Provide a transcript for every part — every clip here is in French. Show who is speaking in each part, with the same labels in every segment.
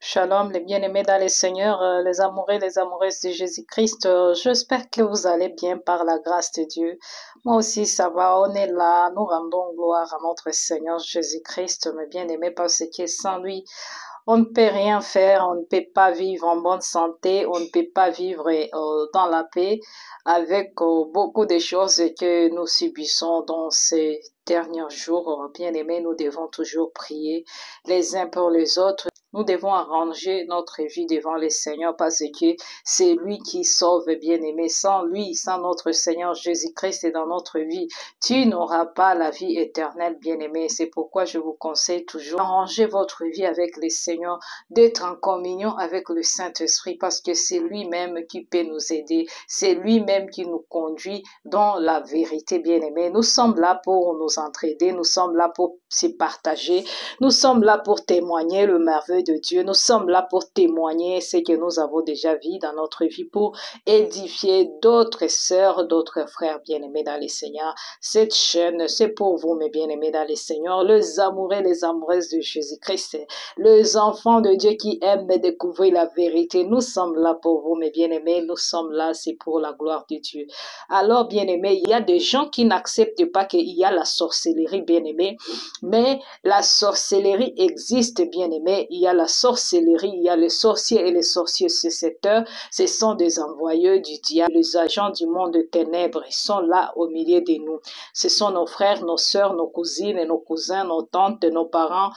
Speaker 1: Shalom, les bien-aimés dans les seigneurs, les amoureux, les amoureuses de Jésus-Christ. J'espère que vous allez bien par la grâce de Dieu. Moi aussi, ça va, on est là. Nous rendons gloire à notre Seigneur Jésus-Christ, mes bien-aimés, parce que sans lui, on ne peut rien faire, on ne peut pas vivre en bonne santé, on ne peut pas vivre dans la paix avec beaucoup de choses que nous subissons dans ces derniers jours. Bien-aimés, nous devons toujours prier les uns pour les autres. Nous devons arranger notre vie devant le Seigneur parce que c'est lui qui sauve, bien-aimé. Sans lui, sans notre Seigneur Jésus-Christ et dans notre vie, tu n'auras pas la vie éternelle, bien-aimé. C'est pourquoi je vous conseille toujours d'arranger votre vie avec le Seigneur, d'être en communion avec le Saint-Esprit parce que c'est lui-même qui peut nous aider. C'est lui-même qui nous conduit dans la vérité, bien-aimé. Nous sommes là pour nous entraider, nous sommes là pour se partager, nous sommes là pour témoigner le merveille de Dieu. Nous sommes là pour témoigner ce que nous avons déjà vu dans notre vie, pour édifier d'autres sœurs, d'autres frères bien-aimés dans les Seigneurs. Cette chaîne, c'est pour vous, mes bien-aimés dans les Seigneurs, les amoureux, les amoureuses de Jésus-Christ, les enfants de Dieu qui aiment découvrir la vérité. Nous sommes là pour vous, mes bien-aimés. Nous sommes là, c'est pour la gloire de Dieu. Alors, bien-aimés, il y a des gens qui n'acceptent pas qu'il y a la sorcellerie, bien-aimés, mais la sorcellerie existe, bien-aimés. Il y a la sorcellerie, il y a les sorciers et les sorciers sécesseurs. Ce sont des envoyeurs du diable, les agents du monde de ténèbres. Ils sont là au milieu de nous. Ce sont nos frères, nos sœurs, nos cousines et nos cousins, nos tantes, nos parents,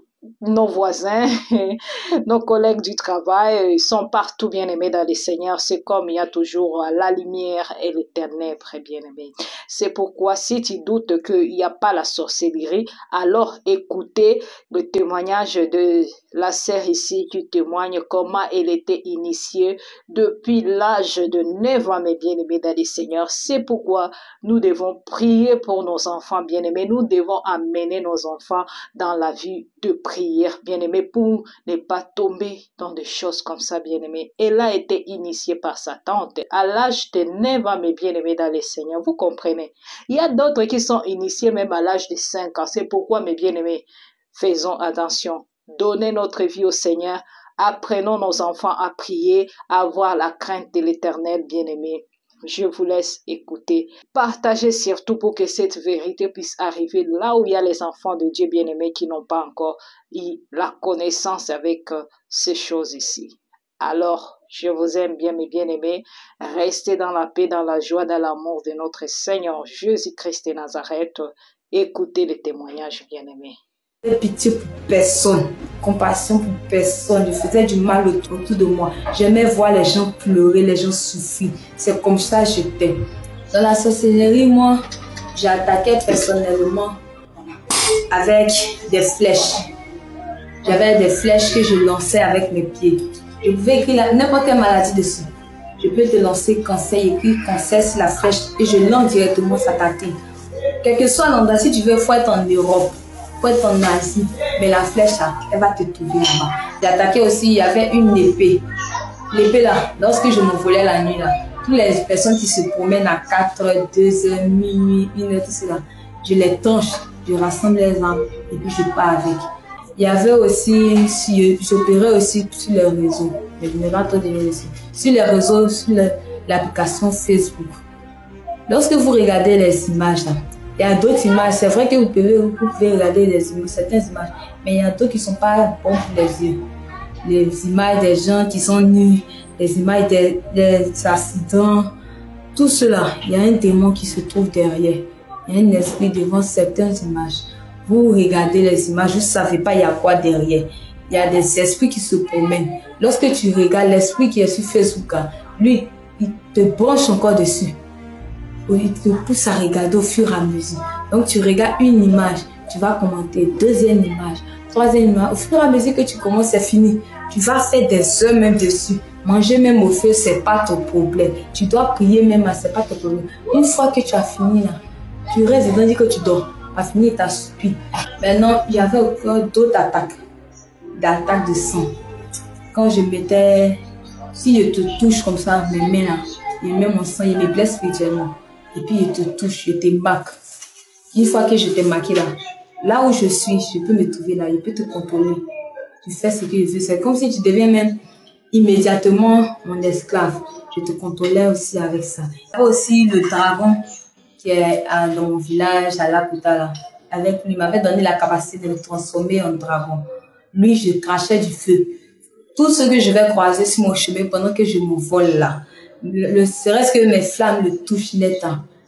Speaker 1: nos voisins, nos collègues du travail, ils sont partout bien-aimés dans les Seigneurs. C'est comme il y a toujours la lumière et les ténèbres, bien-aimés. C'est pourquoi si tu doutes qu'il n'y a pas la sorcellerie, alors écoutez le témoignage de la sœur ici qui témoigne comment elle était initiée depuis l'âge de 9 ans, mes bien-aimés dans les Seigneurs. C'est pourquoi nous devons prier pour nos enfants bien-aimés. Nous devons amener nos enfants dans la vie de prière, bien-aimé, pour ne pas tomber dans des choses comme ça, bien-aimé. Elle a été initiée par sa tante à l'âge de 9 ans, mes bien-aimés dans les Seigneurs. Vous comprenez? Il y a d'autres qui sont initiés même à l'âge de 5 ans. C'est pourquoi, mes bien-aimés, faisons attention. Donnez notre vie au Seigneur. Apprenons nos enfants à prier, à avoir la crainte de l'Éternel, bien-aimé. Je vous laisse écouter. Partagez surtout pour que cette vérité puisse arriver là où il y a les enfants de Dieu bien-aimés qui n'ont pas encore eu la connaissance avec ces choses ici. Alors, je vous aime bien, mes bien-aimés. Restez dans la paix, dans la joie, dans l'amour de notre Seigneur Jésus-Christ de Nazareth. Écoutez les témoignages, bien-aimés.
Speaker 2: Pitié pour personne, compassion pour personne. Je faisais du mal autour de moi. J'aimais voir les gens pleurer, les gens souffrir. C'est comme ça que j'étais. Dans la sorcellerie, moi, j'attaquais personnellement avec des flèches. J'avais des flèches que je lançais avec mes pieds. Je pouvais écrire n'importe quelle maladie dessus. Je peux te lancer cancer, écrire cancer sur la flèche et je lance directement s'attaquer. Quel que soit l'endroit, si tu veux, il faut être en Europe. Être en Asie, mais la flèche là, elle va te trouver là-bas. J'ai attaqué aussi, il y avait une épée. L'épée là, lorsque je me volais la nuit là, toutes les personnes qui se promènent à 4h, 2h, minuit, 1h, tout cela, je les tanche, je rassemble les armes et puis je pars avec. Il y avait aussi, j'opérais aussi sur les réseaux, mais je ne vais pas trop dire ici. Sur les réseaux, sur l'application Facebook. Lorsque vous regardez les images là, il y a d'autres images, c'est vrai que vous pouvez regarder certaines images, mais il y a d'autres qui ne sont pas bonnes pour les yeux. Les images des gens qui sont nus, les images des accidents, tout cela, il y a un démon qui se trouve derrière. Il y a un esprit devant certaines images. Vous regardez les images, vous ne savez pas il y a quoi derrière. Il y a des esprits qui se promènent. Lorsque tu regardes l'esprit qui est sur Facebook, lui, il te branche encore dessus. Il te pousse à regarder au fur et à mesure. Donc tu regardes une image, tu vas commenter, deuxième image, troisième image. Au fur et à mesure que tu commences, c'est fini. Tu vas faire des heures même dessus. Manger même au feu, c'est pas ton problème. Tu dois prier même, c'est pas ton problème. Une fois que tu as fini là, tu restes dedans, dis que tu dors. Tu as fini ta soupir. Maintenant, il y avait encore d'autres attaques. D'attaques de sang. Quand je mettais, si je te touche comme ça, mes mains là, il met mon sang, il me blesse spirituellement. Et puis il te touche, je te marque. Une fois que je t'ai marqué là, là où je suis, je peux me trouver là, je peux te contrôler. tu fais ce que je veux. C'est comme si tu deviens même immédiatement mon esclave. Je te contrôlais aussi avec ça. Il y avait aussi le dragon qui est dans mon village, à Laputa, avec lui, il m'avait donné la capacité de me transformer en dragon. Lui, je crachais du feu. Tout ce que je vais croiser sur mon chemin pendant que je me vole là, serait-ce que mes flammes le touchent net,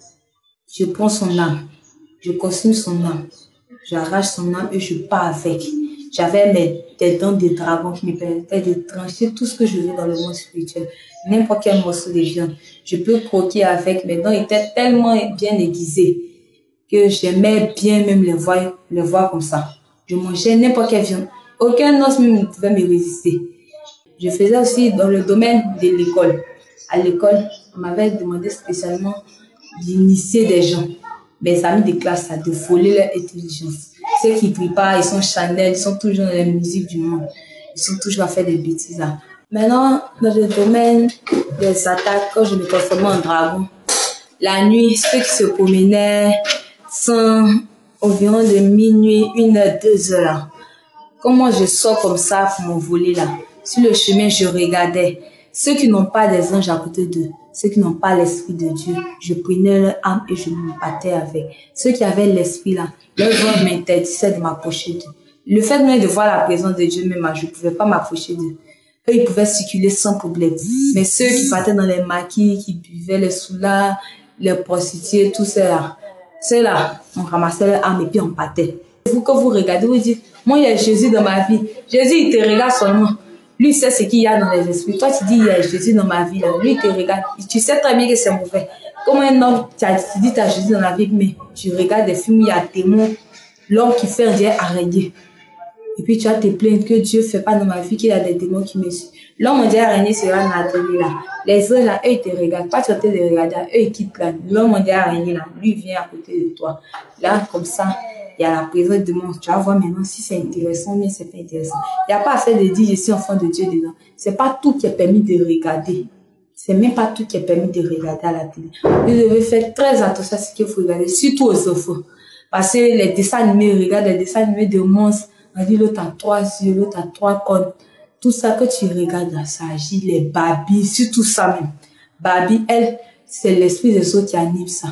Speaker 2: je prends son âme, je consume son âme, j'arrache son âme et je pars avec. J'avais des dents de dragon qui me permettaient de trancher tout ce que je veux dans le monde spirituel. N'importe quel morceau de viande. Je peux croquer avec. Mes dents étaient tellement bien aiguisées que j'aimais bien même les voir comme ça. Je mangeais n'importe quelle viande. Aucun os même ne pouvait me résister. Je faisais aussi dans le domaine de l'école. À l'école, on m'avait demandé spécialement d'initier des gens, mes amis de classe, de voler leur intelligence. Ceux qui ne prient pas, ils sont Chanel, ils sont toujours dans la musique du monde. Ils sont toujours à faire des bêtises là. Maintenant, dans le domaine des attaques, quand je me transformais en dragon, la nuit, ceux qui se promenaient sont environ de minuit, 1h, 2h. Comment je sors comme ça pour m'envoler là? Sur le chemin, je regardais. Ceux qui n'ont pas des anges à côté d'eux, ceux qui n'ont pas l'esprit de Dieu, je prenais leur âme et je me battais avec. Ceux qui avaient l'esprit là, leur voix m'interdisait de m'approcher d'eux. Le fait même de voir la présence de Dieu même, je ne pouvais pas m'approcher d'eux. Eux, ils pouvaient circuler sans problème. Mais ceux qui partaient dans les maquis, qui buvaient les soulards, les prostituées, tout ça, ceux-là, on ramassait leur âme et puis on partait. Vous, quand vous regardez, vous dites, moi, il y a Jésus dans ma vie. Jésus, il te regarde seulement. Lui, sait ce qu'il y a dans les esprits. Toi, tu dis, il y a Jésus dans ma vie. Là. Lui, il te regarde. Tu sais très bien que c'est mauvais. Comme un homme, tu dis, tu as Jésus dans la vie, mais tu regardes des films où il y a des démons, l'homme qui fait un dieu araignée. Et puis, tu vas te plaindre que Dieu ne fait pas dans ma vie, qu'il y a des démons qui me suivent. L'homme en dieu araignée sera dans la télé, là. Les autres, là, eux, ils te regardent. Pas tu vas te regarder, eux, ils quittent là. L'homme en dieu araignée, là, lui, vient à côté de toi. Là, comme ça. Il y a la présence de mon. Tu vas voir maintenant si c'est intéressant ou bien c'est pas intéressant. Il n'y a pas à faire de dire je suis enfant de Dieu dedans. C'est pas tout qui est permis de regarder. C'est même pas tout qui est permis de regarder à la télé. Vous devez faire très attention à ce que vous regardez, surtout aux enfants. Parce que les dessins animés, regarde les dessins animés de monstres. On dit l'autre a 3 yeux, l'autre a 3 cornes. Tout ça que tu regardes là, ça agit, les Barbie, surtout ça même. Barbie, elle, c'est l'esprit des autres qui anime ça.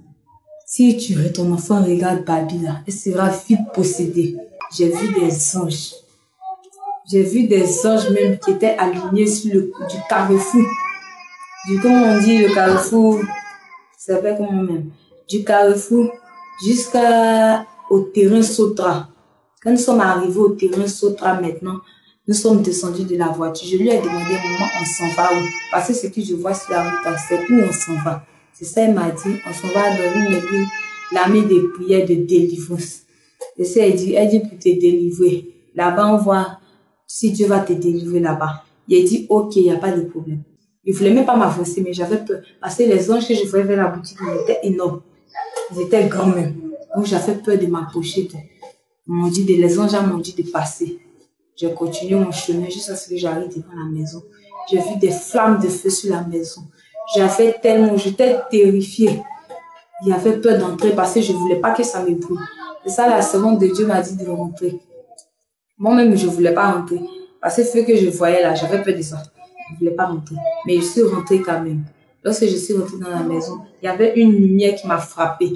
Speaker 2: Si ton enfant regarde Barbie là, elle sera vite possédée. J'ai vu des anges. J'ai vu des anges même qui étaient alignés sur du carrefour. Comment on dit le carrefour? Ça s'appelle comment même? Du carrefour jusqu'au terrain Sotra. Quand nous sommes arrivés au terrain Sotra maintenant, nous sommes descendus de la voiture. Je lui ai demandé, maman, on s'en va où? Parce que ce que je vois sur la route, c'est où on s'en va. C'est ça, elle m'a dit, on s'en va dans une église, l'armée des prières de délivrance. Et ça, elle dit pour te délivrer. Là-bas, on voit si Dieu va te délivrer là-bas. Il a dit, ok, il n'y a pas de problème. Il ne voulait même pas m'avancer, mais j'avais peur. Parce que les anges que je voyais vers la boutique, ils étaient énormes. Ils étaient grands même. Donc, j'avais peur de m'approcher. Les anges m'ont dit de passer. J'ai continué mon chemin jusqu'à ce que j'arrive devant la maison. J'ai vu des flammes de feu sur la maison. J'étais terrifiée. J'avais peur d'entrer parce que je ne voulais pas que ça me brûle. C'est ça, la seconde de Dieu m'a dit de rentrer. Moi-même, je ne voulais pas rentrer. Parce que ce que je voyais là, j'avais peur de ça. Je ne voulais pas rentrer. Mais je suis rentrée quand même. Lorsque je suis rentrée dans la maison, il y avait une lumière qui m'a frappée.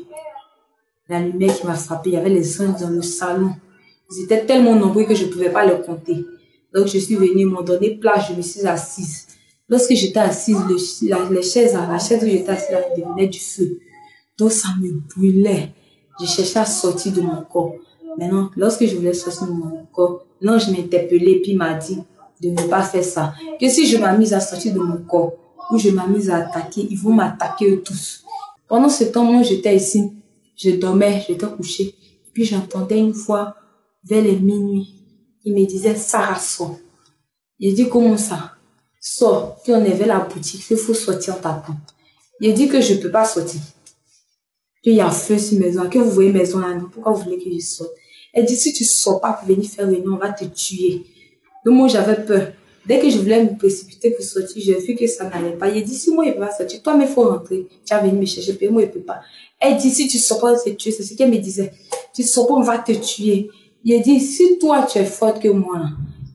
Speaker 2: La lumière qui m'a frappée, il y avait les anges dans le salon. Ils étaient tellement nombreux que je ne pouvais pas les compter. Donc, je suis venue, ils m'ont donné place, je me suis assise. Lorsque j'étais assise, la chaise où j'étais assise, là, devenait du feu. Donc, ça me brûlait. Je cherchais à sortir de mon corps. Maintenant, lorsque je voulais sortir de mon corps, l'ange m'interpellait puis m'a dit de ne pas faire ça. Que si je m'amuse à sortir de mon corps ou je m'amuse à attaquer, ils vont m'attaquer eux tous. Pendant ce temps, moi, j'étais ici. Je dormais, j'étais couchée. Puis, j'entendais une fois, vers les minuit, il me disait, Sarah, sors. J'ai dit, comment ça? Sors. Puis on est vers la boutique, il faut sortir en tapant. Il dit que je ne peux pas sortir. Puis il y a feu sur maison. Que vous voyez maison là, non? Pourquoi vous voulez que je sorte? Elle dit, si tu ne sors pas pour venir faire réunion, on va te tuer. Donc moi, j'avais peur. Dès que je voulais me précipiter pour sortir, j'ai vu que ça n'allait pas. Il dit, si moi, il ne peut pas sortir, toi, mais il faut rentrer. Tu vas venir me chercher, puis moi, il ne peut pas. Elle dit, si tu ne sors pas, on va te tuer. C'est ce qu'elle me disait. Tu ne sors pas, on va te tuer. Il a dit, si toi, tu es forte que moi, là,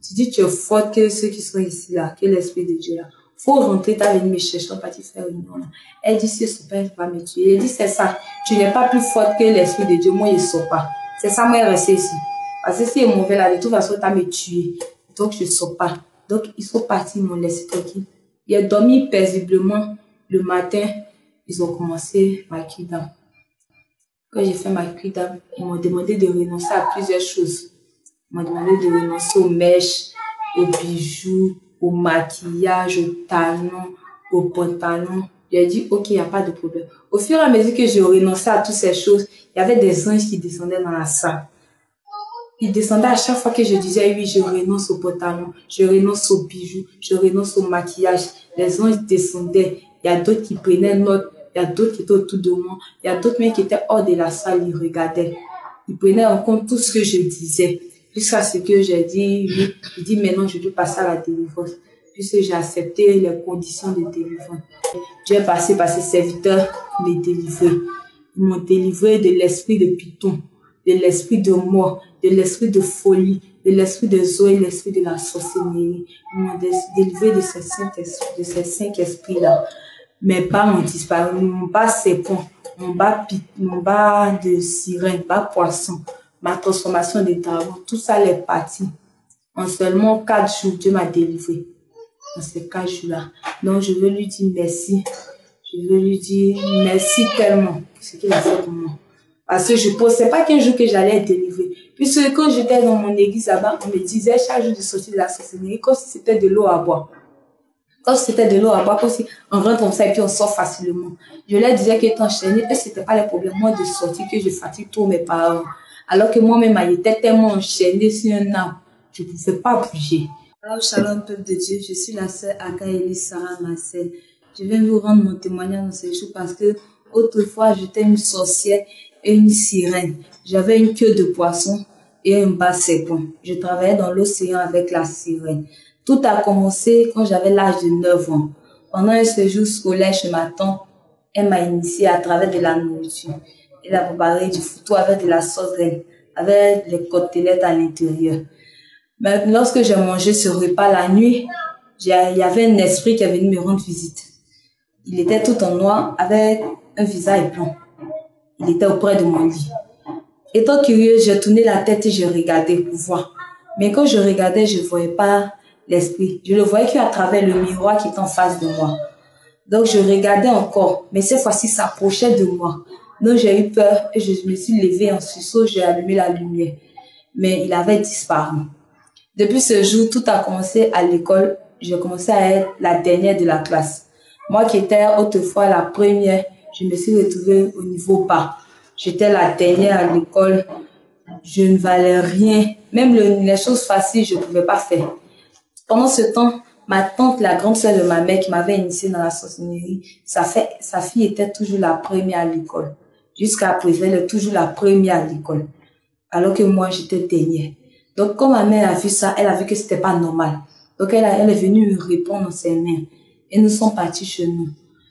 Speaker 2: Tu dis, tu es forte que ceux qui sont ici, là, que l'Esprit de Dieu, là. Faut rentrer, t'as venu me chercher, on va te faire une là. Elle dit, si son père va me tuer. Elle dit, c'est ça. Tu n'es pas plus forte que l'Esprit de Dieu. Moi, je ne sors pas. C'est ça, moi, je reste ici. Parce que si il est mauvais là, de toute façon, t'as me tuer. Donc, je ne sors pas. Donc, ils sont partis, ils m'ont laissé tranquille. Il a dormi paisiblement. Le matin, ils ont commencé ma kidam. Quand j'ai fait ma kidam, ils m'ont demandé de renoncer à plusieurs choses. Ils m'ont demandé de renoncer aux mèches, aux bijoux, au maquillage, aux talons, aux pantalons. J'ai dit, ok, il n'y a pas de problème. Au fur et à mesure que j'ai renoncé à toutes ces choses, il y avait des anges qui descendaient dans la salle. Ils descendaient à chaque fois que je disais, oui, je renonce aux pantalons, je renonce aux bijoux, je renonce au maquillage. Les anges descendaient. Il y a d'autres qui prenaient note, il y a d'autres qui étaient autour de moi, il y a d'autres même qui étaient hors de la salle, ils regardaient. Ils prenaient en compte tout ce que je disais. Jusqu'à ce que j'ai dit, oui, je dis maintenant je dois passer à la délivrance. Puisque j'ai accepté les conditions de délivrance. Dieu est passé par ses serviteurs me délivrer. Ils m'ont délivré de l'esprit de python, de l'esprit de mort, de l'esprit de folie, de l'esprit de Zoé, l'esprit de la sorcellerie. Ils m'ont délivré de ces cinq esprits-là. Mes bas m'ont disparu, mon bas serpent, mon bas de sirène, bas poisson, ma transformation de dragon, tout ça est parti. En seulement 4 jours, Dieu m'a délivré. Dans ces 4 jours-là. Donc, je veux lui dire merci. Je veux lui dire merci tellement pour ce qu'il a fait pour moi. Parce que je ne pensais pas qu'un jour que j'allais être délivrée. Puisque quand j'étais dans mon église là-bas, on me disait chaque jour de sortir de la sorcellerie, comme si c'était de l'eau à boire. Comme si c'était de l'eau à boire, comme si on rentre comme ça et puis on sort facilement. Je leur disais qu'étant enchaînée, ce n'était pas le problème, moi, de sortir, que je fatigue tous mes parents. Alors que moi-même, j'étais tellement enchaînée sur un arbre, je ne pouvais pas bouger. Alors, shalom, peuple de Dieu, je suis la sœur Akaeli Sarah Marcel. Je viens vous rendre mon témoignage dans ce jour parce que autrefois, j'étais une sorcière et une sirène. J'avais une queue de poisson et un bas serpent. Je travaillais dans l'océan avec la sirène. Tout a commencé quand j'avais l'âge de 9 ans. Pendant un séjour scolaire chez ma tante, elle m'a initiée à travers de la nourriture. Elle a préparé du foutou avec de la sauce graine, avec les côtelettes à l'intérieur. Mais lorsque j'ai mangé ce repas la nuit, il y avait un esprit qui est venu me rendre visite. Il était tout en noir avec un visage blanc. Il était auprès de mon lit. Étant curieuse, j'ai tourné la tête et je regardais pour voir. Mais quand je regardais, je ne voyais pas l'esprit. Je le voyais qu'à travers le miroir qui était en face de moi. Donc je regardais encore, mais cette fois-ci, ça s'approchait de moi. Donc j'ai eu peur et je me suis levée en sursaut, j'ai allumé la lumière. Mais il avait disparu. Depuis ce jour, tout a commencé à l'école. J'ai commencé à être la dernière de la classe. Moi qui étais autrefois la première, je me suis retrouvée au niveau bas. J'étais la dernière à l'école. Je ne valais rien. Même les choses faciles, je ne pouvais pas faire. Pendant ce temps, ma tante, la grande sœur de ma mère qui m'avait initiée dans la sorcellerie, sa fille était toujours la première à l'école. Jusqu'à présent, elle est toujours la première à l'école. Alors que moi, j'étais dernière. Donc, quand ma mère a vu ça, elle a vu que c'était pas normal. Donc, elle est venue me répondre dans ses mains. Et nous sommes partis chez nous.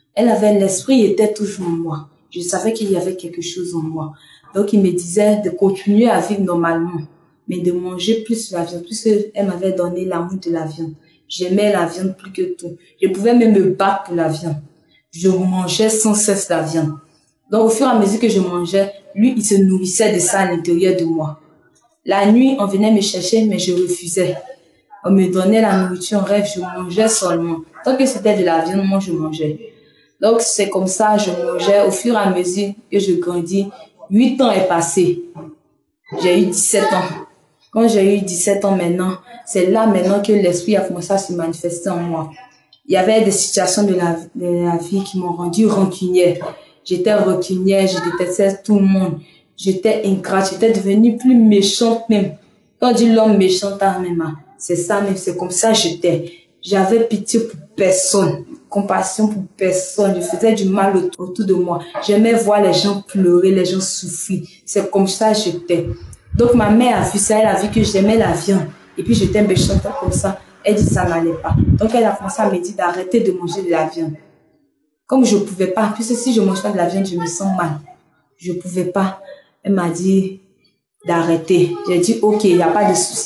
Speaker 2: L'esprit était toujours en moi. Je savais qu'il y avait quelque chose en moi. Donc, il me disait de continuer à vivre normalement, mais de manger plus de la viande, puisqu'elle m'avait donné l'amour de la viande. J'aimais la viande plus que tout. Je pouvais même me battre pour la viande. Je mangeais sans cesse la viande. Donc, au fur et à mesure que je mangeais, lui, il se nourrissait de ça à l'intérieur de moi. La nuit, on venait me chercher, mais je refusais. On me donnait la nourriture en rêve, je mangeais seulement. Tant que c'était de la viande, moi, je mangeais. Donc, c'est comme ça, je mangeais. Au fur et à mesure que je grandis, 8 ans est passé. J'ai eu 17 ans. Quand j'ai eu 17 ans maintenant, c'est là maintenant que l'esprit a commencé à se manifester en moi. Il y avait des situations de la vie qui m'ont rendu rancunière. J'étais rancunière, je détestais tout le monde. J'étais ingrate, j'étais devenue plus méchante même. Quand on dit l'homme méchant, c'est ça même, c'est comme ça que j'étais. J'avais pitié pour personne, compassion pour personne. Je faisais du mal autour de moi. J'aimais voir les gens pleurer, les gens souffrir. C'est comme ça que j'étais. Donc ma mère a vu ça, elle a vu que j'aimais la viande. Et puis j'étais méchante comme ça. Elle dit que ça n'allait pas. Donc elle a commencé à me dire d'arrêter de manger de la viande. Comme je ne pouvais pas, puisque si je ne mange pas de la viande, je me sens mal. Je ne pouvais pas. Elle m'a dit d'arrêter. J'ai dit, ok, il n'y a pas de souci.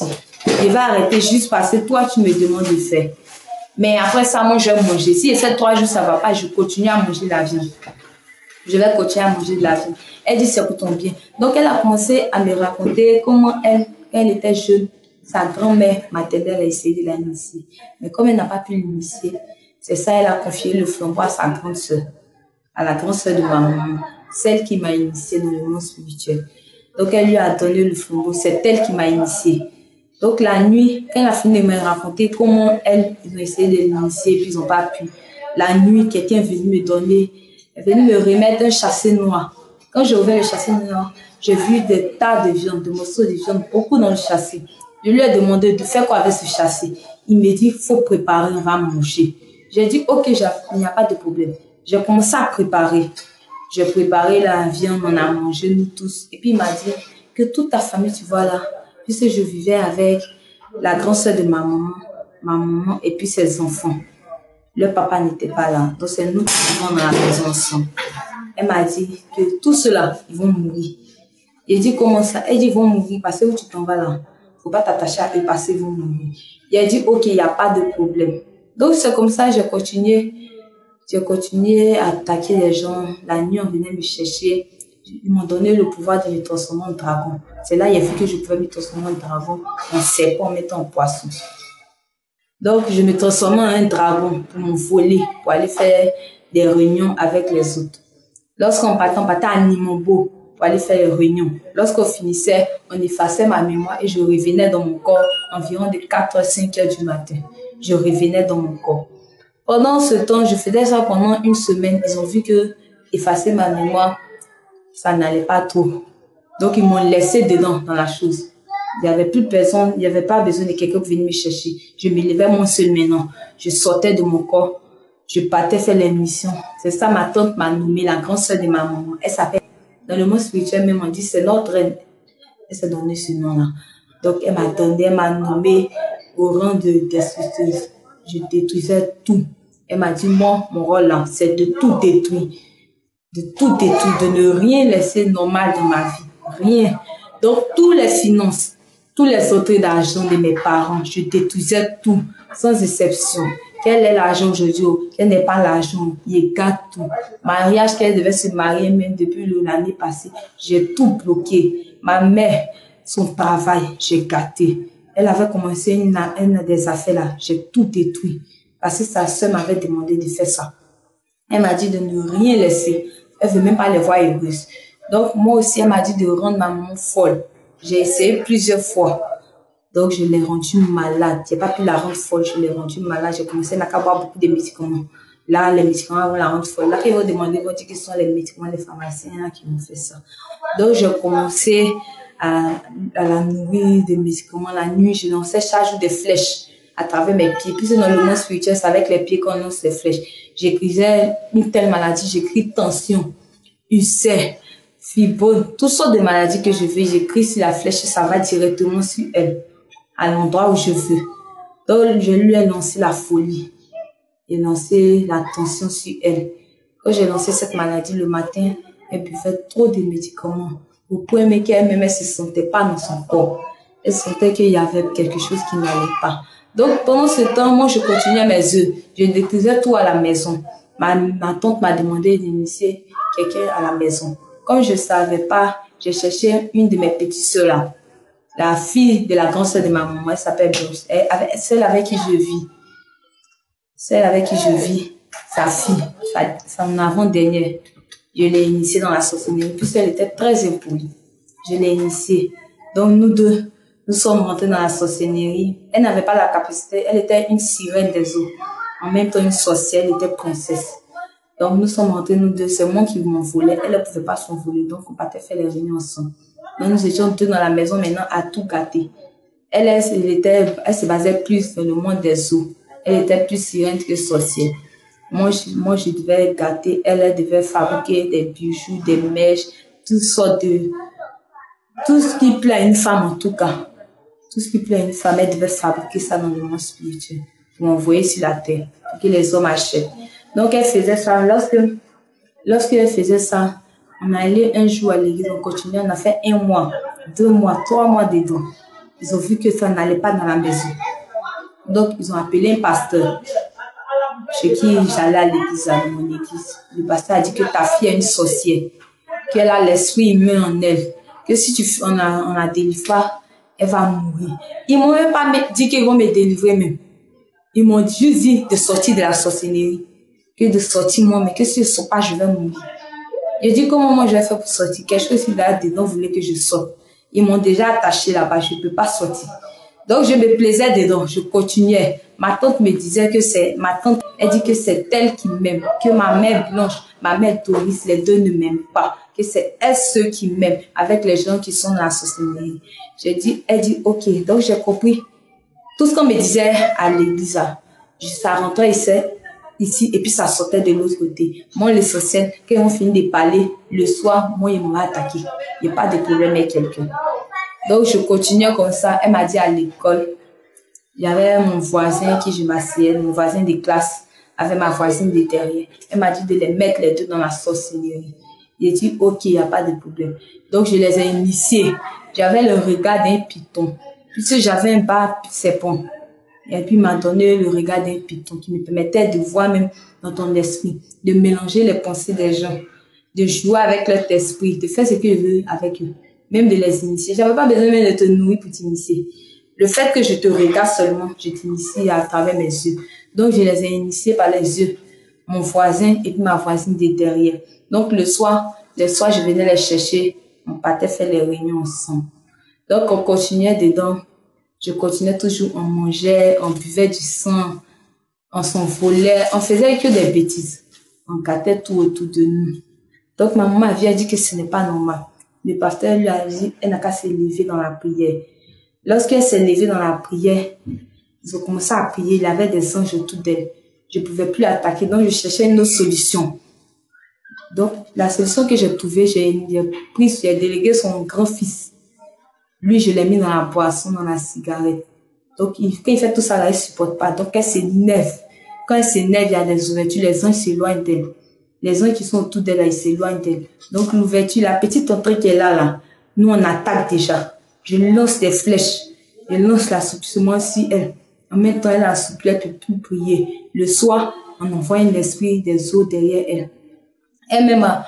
Speaker 2: Je vais arrêter juste parce que toi, tu me demandes de faire. Mais après ça, moi, je vais manger. Si ces 3 jours, ça ne va pas, je continue à manger la viande. Je vais continuer à manger de la viande. Elle dit, c'est pour ton bien. Donc, elle a commencé à me raconter comment elle, quand elle était jeune, sa grand-mère maternelle a essayé de l'initier. Mais comme elle n'a pas pu l'initier, c'est ça, elle a confié le flambeau à sa grande sœur, à la grande sœur de ma maman, celle qui m'a initiée dans le monde spirituel. Donc, elle lui a donné le flambeau. C'est elle qui m'a initiée. Donc, la nuit, quand elle a fini de me raconter comment ils ont essayé de l'initier, puis ils n'ont pas pu. La nuit, quelqu'un est venu me donner, est venu me remettre un chassé noir. Quand j'ai ouvert le chassé noir, j'ai vu des tas de viande, de morceaux de viande, beaucoup dans le chassé. Je lui ai demandé de faire quoi avec ce chassé. Il me dit, il faut préparer, on va manger. J'ai dit, ok, il n'y a pas de problème. J'ai commencé à préparer. J'ai préparé la viande, on a mangé, nous tous. Et puis il m'a dit que toute ta famille, tu vois là, puisque je vivais avec la grande sœur de ma maman et puis ses enfants. Le papa n'était pas là. Donc c'est nous qui vivons dans la maison ensemble. Elle m'a dit que tout cela, ils vont mourir. J'ai dit comment ça? Elle dit ils vont mourir parce que où tu t'en vas là. Faut pas t'attacher à eux parce qu'ils vont mourir. Il a dit ok, il n'y a pas de problème. Donc c'est comme ça, j'ai continué à attaquer les gens. La nuit, on venait me chercher. Ils m'ont donné le pouvoir de me transformer en dragon. C'est là, il a vu que je pouvais me transformer en dragon, en serpent, en mettant en poisson. Donc, je me transformais en un dragon pour m'envoler, pour aller faire des réunions avec les autres. Lorsqu'on partait à Nimombo pour aller faire les réunions. Lorsqu'on finissait, on effaçait ma mémoire et je revenais dans mon corps environ de 4 à 5 heures du matin. Je revenais dans mon corps. Pendant ce temps, je faisais ça pendant une semaine. Ils ont vu que effacer ma mémoire, ça n'allait pas trop. Donc, ils m'ont laissé dedans, dans la chose. Il n'y avait plus personne, il n'y avait pas besoin de quelqu'un pour venir me chercher. Je me levais moi seul maintenant. Je sortais de mon corps. Je partais faire les missions. C'est ça, ma tante m'a nommée la grande sœur de ma maman. Elle s'appelle, dans le monde spirituel même, on dit, c'est notre reine. Elle s'est donnée ce nom-là. Donc, elle m'a nommée au rang de destructrice. Je détruisais tout. Elle m'a dit, moi, mon rôle là, c'est de tout détruire. De tout détruire, de ne rien laisser normal dans ma vie. Rien. Donc, tous les finances, tous les entrées d'argent de mes parents, je détruisais tout, sans exception. Quel est l'argent aujourd'hui? Quel n'est pas l'argent? Il gâte tout. Mariage qu'elle devait se marier même depuis l'année passée, j'ai tout bloqué. Ma mère, son travail, j'ai gâté. Elle avait commencé une des affaires là, j'ai tout détruit. Parce que sa soeur m'avait demandé de faire ça. Elle m'a dit de ne rien laisser. Elle ne veut même pas les voir heureuses. Donc, moi aussi, elle m'a dit de rendre ma maman folle. J'ai essayé plusieurs fois. Donc, je l'ai rendue malade. Je n'ai pas pu la rendre folle, je l'ai rendue malade. J'ai commencé à boire beaucoup de médicaments. Là, les médicaments vont la rendre folle. Là, ils vont demander, ils vont dire que ce sont les médicaments, les pharmaciens là, qui m'ont fait ça. Donc, j'ai commencé à la nourrir des médicaments. La nuit, je lançais chaque jour des flèches à travers mes pieds. Puis, dans le monde spirituel, c'est avec les pieds qu'on lance les flèches. J'écrivais une telle maladie, j'écris tension, ulcère, fibrome, toutes sortes de maladies que je veux. J'écris sur la flèche, ça va directement sur elle, à l'endroit où je veux. Donc, je lui ai lancé la folie. J'ai lancé la tension sur elle. Quand j'ai lancé cette maladie le matin, elle buvait trop de médicaments. Au point qu'elle-même, elle se sentait pas dans son corps. Elle sentait qu'il y avait quelque chose qui n'allait pas. Donc, pendant ce temps, moi, je continuais mes œufs. Je détruisais tout à la maison. Ma tante m'a demandé d'initier quelqu'un à la maison. Comme je ne savais pas, j'ai cherché une de mes petites sœurs là. La fille de la grande sœur de ma maman, elle s'appelle Bruce. Celle avec qui je vis. Celle avec qui je vis, sa fille, son avant-dernière. Je l'ai initiée dans la sorcellerie, puisqu'elle était très impolie. Je l'ai initiée. Donc, nous deux, nous sommes rentrés dans la sorcellerie. Elle n'avait pas la capacité, elle était une sirène des eaux. En même temps, une sorcière, elle était princesse. Donc, nous sommes rentrés, nous deux. C'est moi qui m'envolais. Elle ne pouvait pas s'envoler. Donc, on partait faire les réunions ensemble. Donc, nous étions deux dans la maison maintenant à tout gâter. Elle se basait plus dans le monde des eaux. Elle était plus sirène que sorcière. Moi, je devais gâter. Elle devait fabriquer des bijoux, des mèches, toutes sortes de... Tout ce qui plaît à une femme, en tout cas. Tout ce qui plaît à une femme, elle devait fabriquer ça dans le monde spirituel. Pour envoyer sur la terre. Pour que les hommes achètent. Donc, elle faisait ça. Lorsqu'elle faisait ça, on allait un jour à l'église, on continuait, on a fait 1 mois, 2 mois, 3 mois dedans. Ils ont vu que ça n'allait pas dans la maison. Donc, ils ont appelé un pasteur chez qui j'allais à l'église, à mon église. Le pasteur a dit que ta fille est une sorcière, qu'elle a l'esprit humain en elle, que si on la délivre pas, elle va mourir. Ils m'ont même pas dit qu'ils vont me délivrer même. Ils m'ont juste dit de sortir de la sorcellerie, que de sortir moi, mais que si je ne sors pas, je vais mourir. J'ai dit comment moi je vais faire pour sortir. Quelque chose qui là dedans voulait que je sorte. Ils m'ont déjà attaché là-bas, je ne peux pas sortir. Donc je me plaisais dedans, je continuais. Ma tante me disait que ma tante, elle dit que c'est elle qui m'aime, que ma mère Blanche, ma mère Doris, les deux ne m'aiment pas, que c'est elle ceux qui m'aiment avec les gens qui sont dans la sorcellerie. Elle dit ok, donc j'ai compris. Tout ce qu'on me disait à l'église, ça rentrait ici et puis ça sortait de l'autre côté. Moi, les sorcières, quand ils ont fini de parler, le soir, moi, ils m'ont attaqué. Il n'y a pas de problème avec quelqu'un. Donc, je continuais comme ça. Elle m'a dit à l'école, il y avait mon voisin qui je m'asseyais, mon voisin de classe, avec ma voisine de derrière. Elle m'a dit de les mettre les deux dans la sorcellerie. J'ai dit, ok, il n'y a pas de problème. Donc, je les ai initiés. J'avais le regard d'un python. Puisque j'avais un bas serpent. Et puis, il m'a donné le regard d'un python qui me permettait de voir même dans ton esprit, de mélanger les pensées des gens, de jouer avec leur esprit, de faire ce que je veux avec eux, même de les initier. J'avais pas besoin même de te nourrir pour t'initier. Le fait que je te regarde seulement, je t'initie à travers mes yeux. Donc, je les ai initiés par les yeux. Mon voisin et puis ma voisine de derrière. Donc, le soir, je venais les chercher. On partait faire les réunions ensemble. Donc, on continuait dedans. Je continuais toujours, on mangeait, on buvait du sang, on s'envolait, on faisait que des bêtises. On gâtait tout autour de nous. Donc, ma maman avait dit que ce n'est pas normal. Le pasteur lui a dit, elle n'a qu'à se lever dans la prière. Lorsqu'elle s'est levée dans la prière, ils ont commencé à prier, il y avait des anges autour d'elle. Je ne pouvais plus l'attaquer, donc je cherchais une autre solution. Donc, la solution que j'ai trouvée, j'ai délégué son grand-fils. Lui, je l'ai mis dans la boisson, dans la cigarette. Donc, quand il fait tout ça, là, il ne supporte pas. Donc, elle s'énerve. Quand elle s'énerve, il y a des ouvertures, les anges s'éloignent d'elle. Les anges qui sont autour d'elle, là, ils s'éloignent d'elle. Donc, l'ouverture, la petite entrée qui est là, nous, on attaque déjà. Je lance des flèches. Je lance l'assouplissement sur elle. En même temps, elle a assouplé, elle ne peut plus prier. Le soir, on envoie un esprit des eaux derrière elle. Elle-même a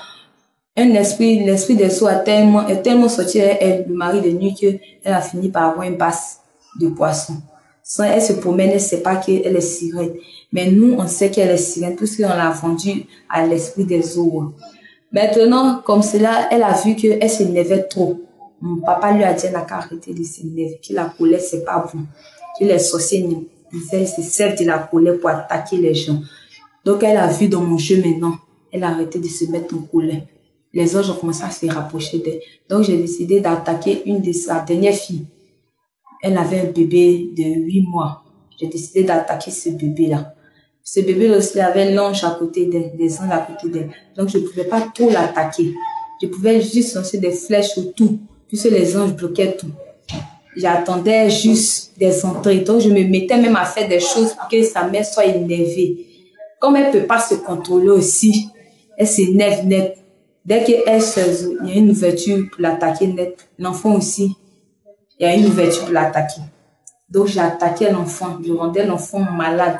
Speaker 2: l'esprit des eaux est tellement sorti elle, le mari de nuit, qu'elle a fini par avoir une passe de poisson. Sans elle se promène, elle ne sait pas qu'elle est sirène. Mais nous, on sait qu'elle est sirène, puisqu'on l'a vendue à l'esprit des eaux. Maintenant, comme cela, elle a vu qu'elle s'énervait trop. Mon papa lui a dit, elle n'a qu'à arrêter de s'énerver, que la colère, c'est pas bon. Que les sorciers, ils se servent de la colère pour attaquer les gens. Donc, elle a vu dans mon jeu maintenant, elle a arrêté de se mettre en colère. Les anges ont commencé à se rapprocher d'elle. Donc, j'ai décidé d'attaquer une de sa dernière filles. Elle avait un bébé de 8 mois. J'ai décidé d'attaquer ce bébé-là. Ce bébé aussi avait l'ange à côté d'elle, des anges à côté d'elle. Donc, je ne pouvais pas trop l'attaquer. Je pouvais juste lancer des flèches autour, puisque les anges bloquaient tout. J'attendais juste des entrées. Donc, je me mettais même à faire des choses pour que sa mère soit énervée. Comme elle ne peut pas se contrôler aussi, elle s'énerve net. Dès qu'il y a une ouverture pour l'attaquer net, l'enfant aussi, il y a une ouverture pour l'attaquer. Donc, j'attaquais l'enfant, je rendais l'enfant malade.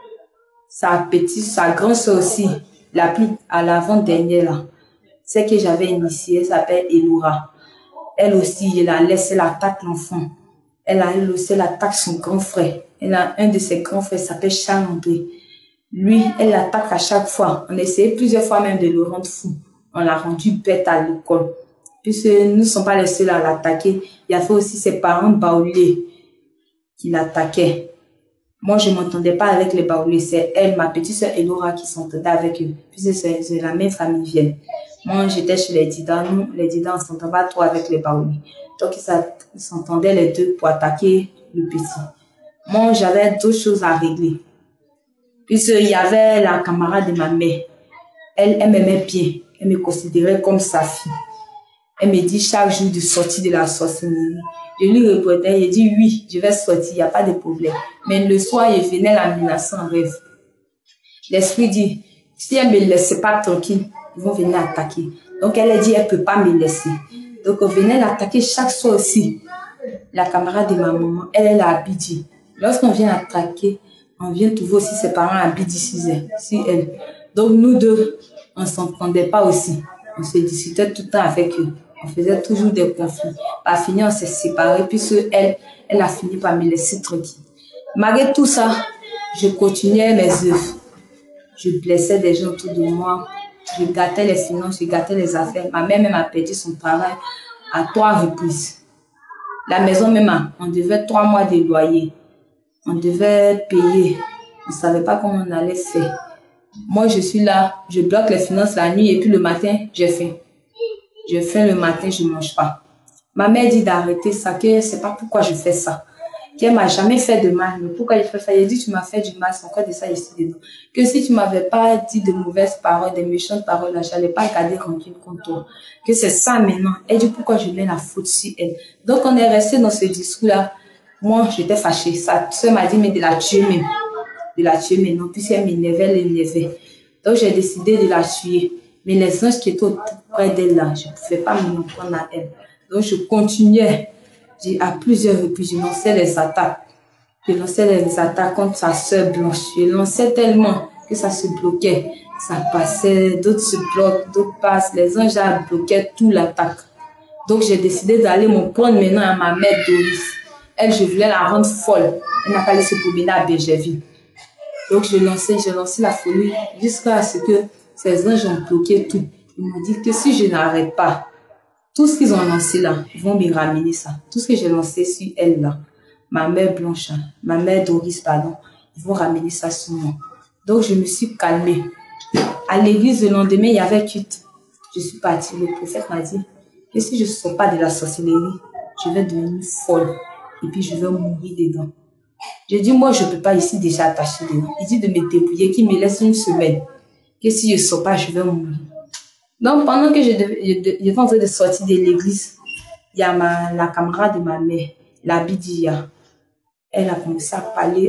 Speaker 2: Sa grande soeur aussi, la plus à l'avant-dernière là, celle que j'avais initiée, elle s'appelle Elora. Elle aussi, elle attaque l'enfant. Elle aussi, elle attaque son grand frère. Elle a un de ses grands frères, s'appelle Charles-André. Lui, elle l'attaque à chaque fois. On a essayé plusieurs fois même de le rendre fou. On l'a rendu bête à l'école. Puisque nous ne sommes pas les seuls à l'attaquer. Il y avait aussi ses parents baoulés qui l'attaquaient. Moi, je ne m'entendais pas avec les baoulés. C'est elle, ma petite soeur Elora, qui s'entendait avec eux. Puisque c'est la même famille vienne. Moi, j'étais chez les Dida. Nous, les Dida, on ne s'entendait pas trop avec les baoulés. Donc, ils s'entendaient les deux pour attaquer le petit. Moi, j'avais d'autres choses à régler. Puisqu'il y avait la camarade de ma mère. Elle m'aimait bien. Elle me considérait comme sa fille. Elle me dit chaque jour de sortir de la sorcellerie. Je lui répondais, il dit oui, je vais sortir, il n'y a pas de problème. Mais le soir, il venait la menacer en rêve. L'esprit dit, si elle ne me laisse pas tranquille, ils vont venir attaquer. Donc elle a dit, elle ne peut pas me laisser. Donc on venait l'attaquer chaque soir aussi. la camarade de ma maman, elle est à Abidji. Lorsqu'on vient la traquer, on vient trouver aussi ses parents à Abidji si elle. Donc nous deux, on ne s'entendait pas aussi. On se discutait tout le temps avec eux. On faisait toujours des conflits. Par fini, on s'est séparés, puisque elle a fini par me laisser tranquille. Malgré tout ça, je continuais mes œuvres. Je blessais des gens autour de moi. Je gâtais les finances, je gâtais les affaires. Ma mère même a perdu son travail à 3 reprises. La maison même, on devait 3 mois de loyer. On devait payer. On ne savait pas comment on allait faire. Moi, je suis là, je bloque les finances la nuit et puis le matin, j'ai faim. Je faim le matin, je ne mange pas. Ma mère dit d'arrêter ça, que c'est pas pourquoi je fais ça. Qu'elle m'a jamais fait de mal. Mais pourquoi il fait ça? Elle dit, tu m'as fait du mal, c'est encore de ça ici dedans. Que si tu m'avais pas dit de mauvaises paroles, des méchantes paroles, là, j'allais pas garder rancune contre toi. Que c'est ça maintenant. Elle dit, pourquoi je mets la faute sur elle? Donc, on est resté dans ce discours-là. Moi, j'étais fâchée. Sa soeur m'a dit, mais de la tuer même. De la tuer maintenant, puisqu'elle m'énervait, elle énervait. Donc, j'ai décidé de la tuer. Mais les anges qui étaient tout près d'elle, là, je ne pouvais pas me prendre à elle. Donc, je continuais. À plusieurs reprises, je lançais les attaques. Je lançais les attaques contre sa sœur Blanche. Je lançais tellement que ça se bloquait. Ça passait, d'autres se bloquent, d'autres passent. Les anges bloquaient tout l'attaque. Donc, j'ai décidé d'aller me prendre maintenant à ma mère Doris. Elle, je voulais la rendre folle. Elle n'a pas laissé promener à Bergerville. Donc, j'ai lancé la folie jusqu'à ce que ces anges ont bloqué tout. Ils m'ont dit que si je n'arrête pas, tout ce qu'ils ont lancé là, ils vont me ramener ça. Tout ce que j'ai lancé sur elle là, ma mère Blanche, ma mère Doris, pardon, ils vont ramener ça sur moi. Donc, je me suis calmée. À l'église, le lendemain, il y avait culte. Je suis partie. Le prophète m'a dit que si je ne sors pas de la sorcellerie, je vais devenir folle. Et puis, je vais mourir dedans. J'ai dit, moi, je ne peux pas ici déjà attacher dedans. Il dit de me débrouiller, qu'il me laisse une semaine. Que si je ne sors pas, je vais mourir. Donc, pendant que j'étais en train de sortir de l'église, il y a la camarade de ma mère, la Bidia. Elle a commencé à parler.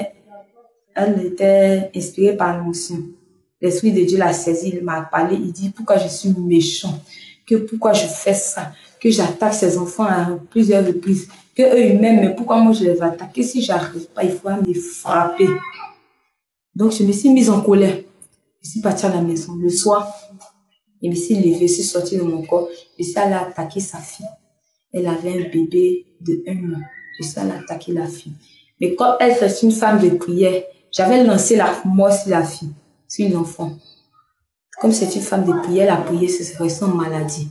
Speaker 2: Elle était inspirée par l'onction. L'Esprit de Dieu l'a saisi, il m'a parlé. Il dit pourquoi je suis méchant, que pourquoi je fais ça, que j'attaque ces enfants à plusieurs reprises, que eux ils m'aiment, mais pourquoi moi je les attaque, que si j'arrive pas, il faudra me frapper. Donc, je me suis mise en colère. Je suis partie à la maison. Le soir, je me suis levée, je suis sortie de mon corps. Je suis allée attaquer sa fille. Elle avait un bébé de 1 an. Je suis allée attaquer la fille. Mais comme elle, c'est une femme de prière, j'avais lancé la mort sur la fille, sur l'enfant. Comme c'est une femme de prière, la prière, c'est resté en maladie.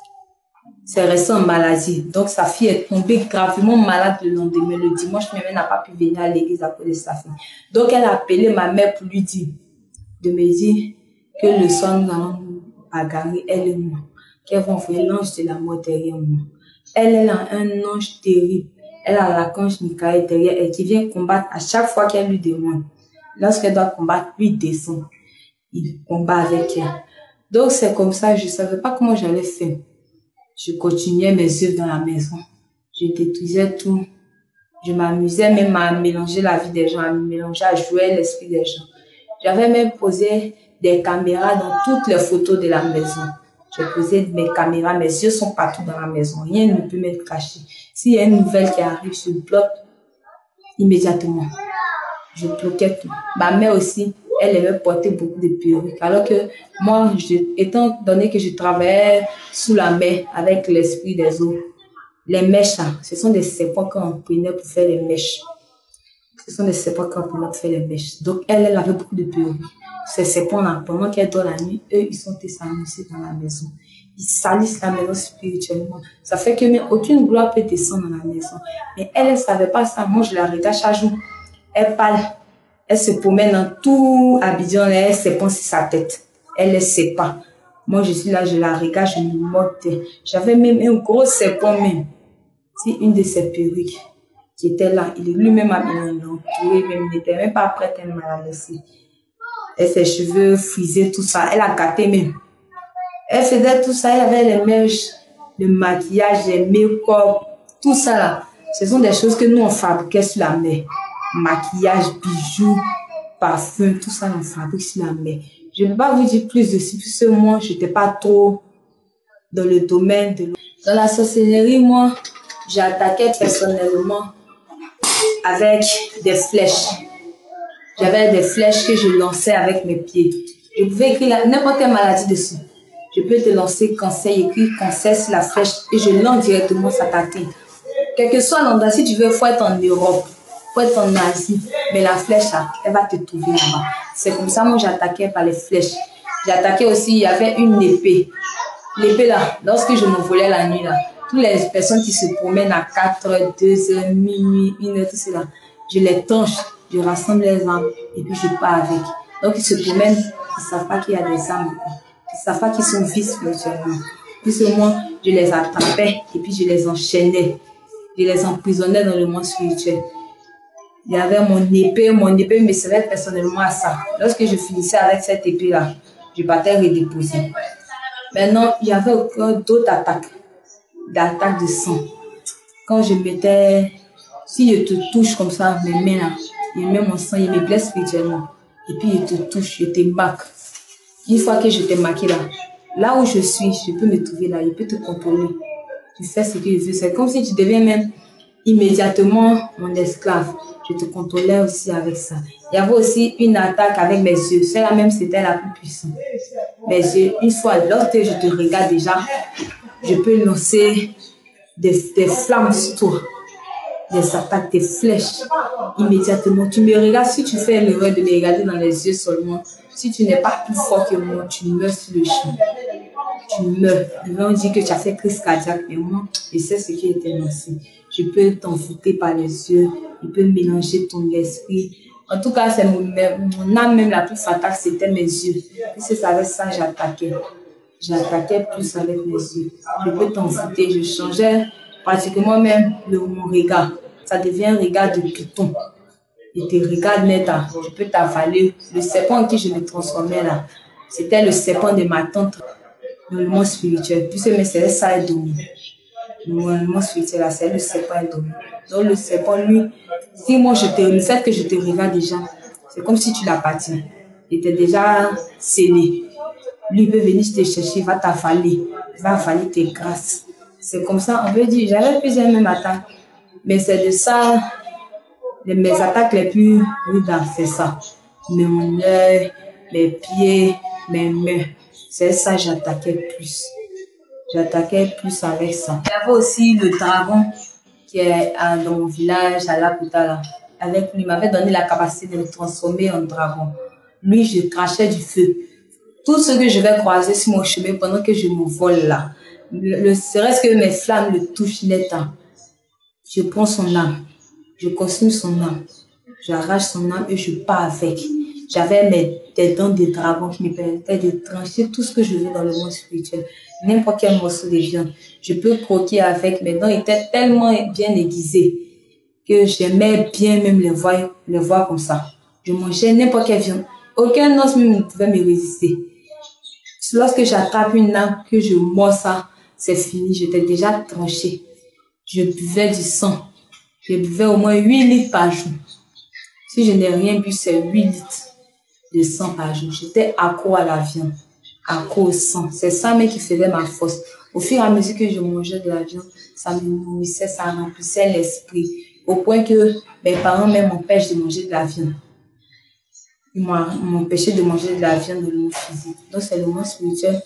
Speaker 2: C'est resté en maladie. Donc, sa fille est tombée gravement malade le lendemain. Le dimanche, même, elle n'a pas pu venir à l'église à cause de sa fille. Donc, elle a appelé ma mère pour lui dire, de me dire que le soir, nous allons nous bagarrer, elle et moi. Qu'elle va envoyer l'ange de la mort derrière moi. Elle a un ange terrible. Elle a l'archange Michael derrière elle qui vient combattre à chaque fois qu'elle lui demande. Lorsqu'elle doit combattre, lui descend. Il combat avec elle. Donc, c'est comme ça, je ne savais pas comment j'allais faire. Je continuais mes œuvres dans la maison. Je détruisais tout. Je m'amusais même à mélanger la vie des gens, à mélanger, à jouer l'esprit des gens. J'avais même posé des caméras dans toutes les photos de la maison. J'ai posé mes caméras, mes yeux sont partout dans la maison. Rien ne peut m'être caché. S'il y a une nouvelle qui arrive, je bloque immédiatement. Je bloquais tout. Ma mère aussi, elle aimait porter beaucoup de perruques. Alors que moi, étant donné que je travaillais sous la mer avec l'esprit des eaux, les mèches, ce sont des serpents qu'on prenait pour faire les mèches. Ce sont des serpents qu'on prenait pour faire les mèches. Donc, elle avait beaucoup de perruques. Ces serpents-là, pendant qu'elle dort la nuit, eux, ils sont s'amuser dans la maison. Ils salissent la maison spirituellement. Ça fait que même aucune gloire peut descendre dans la maison. Mais elle ne savait pas ça. Moi, je la regarde chaque jour. Elle parle. Elle se promène dans tout Abidjan, elle se pense sur sa tête. Elle ne sait pas. Moi, je suis là, je la regarde, je me moque. J'avais même un gros serpent même. C'est une de ses perruques qui était là. Il est lui-même à m'entouré, même, il n'était même pas prêt à me la laisser. Et ses cheveux frisés, tout ça. Elle a gâté même. Elle faisait tout ça, elle avait les mèches, le maquillage, les make-up, tout ça là. Ce sont des choses que nous on fabriquait sur la mer. Maquillage, bijoux, parfum, tout ça on fabrique sur la mer. Je ne vais pas vous dire plus dessus, puisque moi je n'étais pas trop dans le domaine de l'eau. Dans la sorcellerie, moi, j'attaquais personnellement avec des flèches. J'avais des flèches que je lançais avec mes pieds. Je pouvais écrire n'importe quelle maladie dessus. Je peux te lancer cancer, écrire cancer sur la flèche et je lance directement, ça t'atteint. Quel que soit l'endroit, si tu veux, il faut être en Europe, il faut être en Asie, mais la flèche, là, elle va te trouver là-bas. C'est comme ça, moi, j'attaquais par les flèches. J'attaquais aussi, il y avait une épée. L'épée, là, lorsque je m'envolais la nuit, là, toutes les personnes qui se promènent à 4 heures, 2 heures, minuit, 1 heure, tout cela, je les tranche, je rassemble les armes et puis je pars avec. Donc, ils se promènent, ils ne savent pas qu'il y a des armes. Ils ne savent pas qu'ils sont vices spirituellement. Plus ou moins, je les attrapais et puis je les enchaînais. Je les emprisonnais dans le monde spirituel. Il y avait mon épée me servait personnellement à ça. Lorsque je finissais avec cette épée-là, je partais redéposer. Maintenant, il y avait encore d'autres d'attaques de sang. Quand je mettais, si je te touche comme ça, mes mains là, il met mon sang, il me blesse spirituellement. Et puis il te touche, je te marque. Une fois que je t'ai marqué là où je suis, je peux me trouver là, je peux te contrôler. Tu fais ce que je veux. C'est comme si tu deviens même immédiatement mon esclave. Je te contrôlais aussi avec ça. Il y avait aussi une attaque avec mes yeux. Celle-là même, c'était la plus puissante. Mes yeux, une fois, lorsque je te regarde déjà, je peux lancer des flammes sur toi. Des attaques, des flèches. Immédiatement. Tu me regardes, si tu fais l'erreur de me regarder dans les yeux seulement, si tu n'es pas plus fort que moi, tu meurs sur le champ. Tu meurs. On dit que tu as fait crise cardiaque, mais moi, je sais ce qui était lancé. Je peux t'envoûter par les yeux, je peux mélanger ton esprit. En tout cas, c'est mon âme même la plus fatale, c'était mes yeux. Et c'est avec ça que j'attaquais. J'attaquais plus avec mes yeux. Je peux t'envoûter, je changeais pratiquement même mon regard. Ça devient un regard de python. Et tes regards net, je peux t'avaler. Le serpent en qui je me transformais là, c'était le serpent de ma tante dans le monde spirituel. Puisque mes services, ça est dominé. Le monde spirituel là, c'est le serpent est dominé. Donc le serpent, lui, si moi le fait que je te regarde déjà, c'est comme si tu l'appartiens. Il était déjà scellé. Lui peut venir te chercher, il va t'avaler, il va avaler tes grâces. C'est comme ça, on peut dire, j'avais plusieurs mêmes attaques, mais c'est de ça, mes attaques les plus rudes, c'est ça. Mon œil, mes pieds, mes mains, c'est ça que j'attaquais plus. J'attaquais plus avec ça. Il y avait aussi le dragon qui est dans mon village, à Laputa, là. Avec lui, il m'avait donné la capacité de me transformer en dragon. Lui, je crachais du feu. Tout ce que je vais croiser sur mon chemin pendant que je me vole là, serait-ce que mes flammes le touchent net, je prends son âme, je consume son âme, j'arrache son âme et je pars avec. J'avais des dents de dragon qui me permettaient de trancher tout ce que je veux dans le monde spirituel. N'importe quel morceau de viande, je peux croquer avec. Mes dents étaient tellement bien aiguisées que j'aimais bien même les voir comme ça. Je mangeais n'importe quelle viande. Aucun os même ne pouvait me résister. Lorsque j'attrape une âme, que je mords ça, c'est fini. J'étais déjà tranché. Je buvais du sang. Je buvais au moins 8 litres par jour. Si je n'ai rien bu, c'est 8 litres de sang par jour. J'étais accro à la viande, accro au sang. C'est ça même qui faisait ma force. Au fur et à mesure que je mangeais de la viande, ça me nourrissait, ça remplissait l'esprit. Au point que mes parents même m'empêchent de manger de la viande. Ils m'empêchaient de manger de la viande dans le monde physique. Donc c'est le monde spirituel.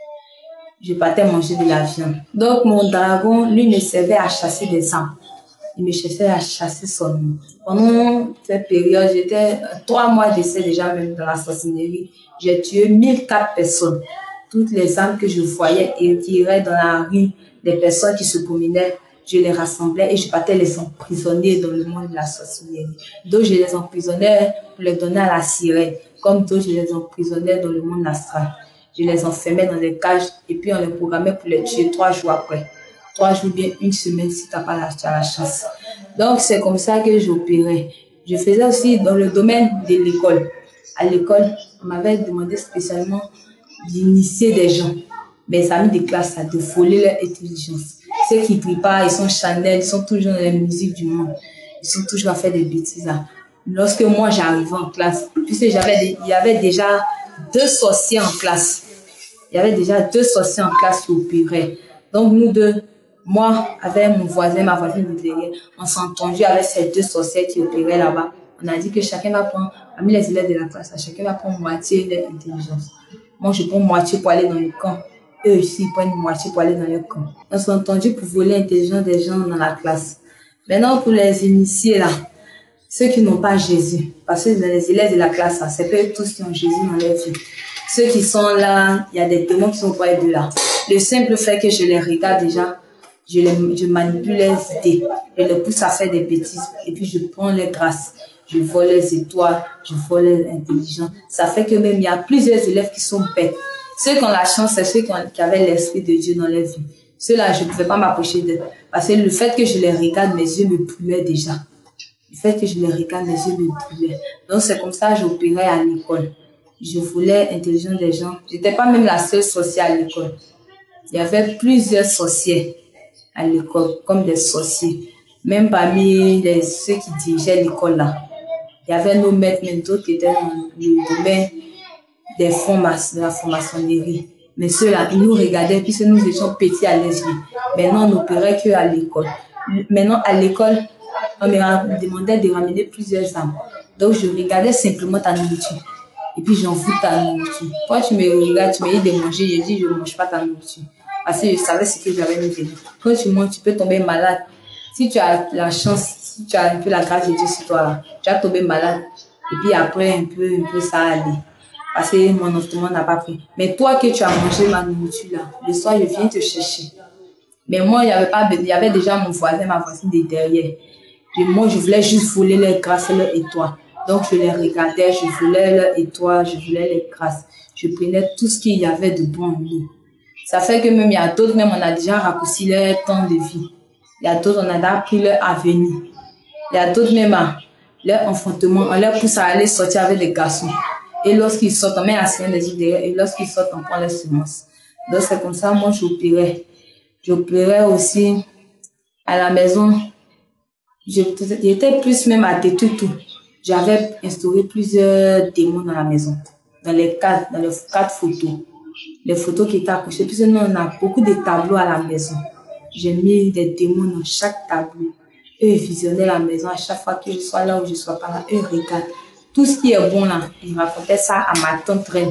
Speaker 2: Je partais manger de la viande. Donc mon dragon, lui, me servait à chasser des âmes. Il me cherchait à chasser seulement. Pendant cette période, j'étais 3 mois d'essai déjà même dans la sorcellerie. J'ai tué 1004 personnes. Toutes les âmes que je voyais et qui iraient dans la rue, des personnes qui se promenaient, je les rassemblais et je partais les emprisonner dans le monde de la sorcellerie. D'autres, je les emprisonnais pour les donner à la sirène. Comme d'autres, je les emprisonnais dans le monde astral. Je les enfermais dans des cages et puis on les programmait pour les tuer 3 jours après. 3 jours, bien 1 semaine si tu n'as pas la chance. Donc, c'est comme ça que j'opérais. Je faisais aussi dans le domaine de l'école. À l'école, on m'avait demandé spécialement d'initier des gens. Mes amis de classe, de voler leur intelligence. Ceux qui ne crient pas, ils sont Chanel, ils sont toujours dans la musique du monde. Ils sont toujours à faire des bêtises. Lorsque moi, j'arrivais en classe, puisque il y avait déjà 2 sorciers en classe. Il y avait déjà 2 sorciers en classe qui opéraient. Donc, nous deux, Moi, avec mon voisin, ma voisine de derrière, on s'est entendu avec ces deux sorcières qui opéraient là-bas. On a dit que chacun va prendre, parmi les élèves de la classe, chacun va prendre moitié de l'intelligence. Moi, je prends moitié pour aller dans le camp. Eux aussi, ils prennent moitié pour aller dans le camp. On s'est entendu pour voler l'intelligence des gens dans la classe. Maintenant, pour les initiés là, ceux qui n'ont pas Jésus, parce que les élèves de la classe, c'est pas eux tous qui ont Jésus dans leur vie. Ceux qui sont là, il y a des démons qui sont près de là. Le simple fait que je les regarde déjà, je manipule les idées, je les pousse à faire des bêtises, et puis je prends les grâces, je vole les étoiles, je vole les intelligences. Ça fait que même il y a plusieurs élèves qui sont bêtes. Ceux qui ont la chance, c'est ceux qui avaient l'Esprit de Dieu dans leur vie. Ceux-là, je ne pouvais pas m'approcher d'eux. Parce que le fait que je les regarde, mes yeux me brûlaient déjà. Le fait que je les regarde, mes yeux me brûlaient. Donc c'est comme ça que j'opérais à l'école. Je voulais l'intelligence des gens. Je n'étais pas même la seule sorcière à l'école. Il y avait plusieurs sorcières à l'école, comme des sorciers. Même parmi ceux qui dirigeaient l'école là. Il y avait nos maîtres, mais d'autres qui étaient dans le domaine de la franc-maçonnerie. Mais ceux-là, ils nous regardaient puisque nous étions petits à les yeux. Maintenant, on n'opérait qu'à l'école. Maintenant, à l'école, on me demandait de ramener plusieurs âmes. Donc, je regardais simplement ta nourriture. Et puis, j'envoie ta nourriture. Quand tu me regardes, tu me dis de manger, je dis, je ne mange pas ta nourriture. Parce que je savais ce que j'avais mis dedans. Quand tu manges, tu peux tomber malade. Si tu as la chance, si tu as un peu la grâce de Dieu sur toi, là, tu vas tomber malade. Et puis après, un peu, ça allait. Parce que mon instrument n'a pas pris. Mais toi que tu as mangé ma nourriture là, le soir, je viens te chercher. Mais moi, il y avait déjà mon voisin, ma voisine de derrière. Et moi, je voulais juste voler les grâces et leurs étoiles. Donc, je les regardais, je voulais leurs étoiles, je voulais les grâces. Je prenais tout ce qu'il y avait de bon en nous. Ça fait que même il y a d'autres, même on a déjà raccourci leur temps de vie. Il y a d'autres, on a déjà pris leur avenir. Il y a d'autres, même leur enfantement, on leur pousse à aller sortir avec des garçons. Et lorsqu'ils sortent, on met un signe des yeux derrière. Et lorsqu'ils sortent, on prend les semences. Donc, c'est comme ça, moi, j'opérais. J'opérais aussi à la maison. J'étais plus même à détruire tout. J'avais instauré plusieurs démons dans la maison. Dans les quatre photos. Les photos qui étaient accrochées. Puisque nous, on a beaucoup de tableaux à la maison. J'ai mis des démons dans chaque tableau. Eux visionnaient la maison à chaque fois que je sois là ou je sois pas là. Eux regardent. Tout ce qui est bon là, il racontait ça à ma tante Reine.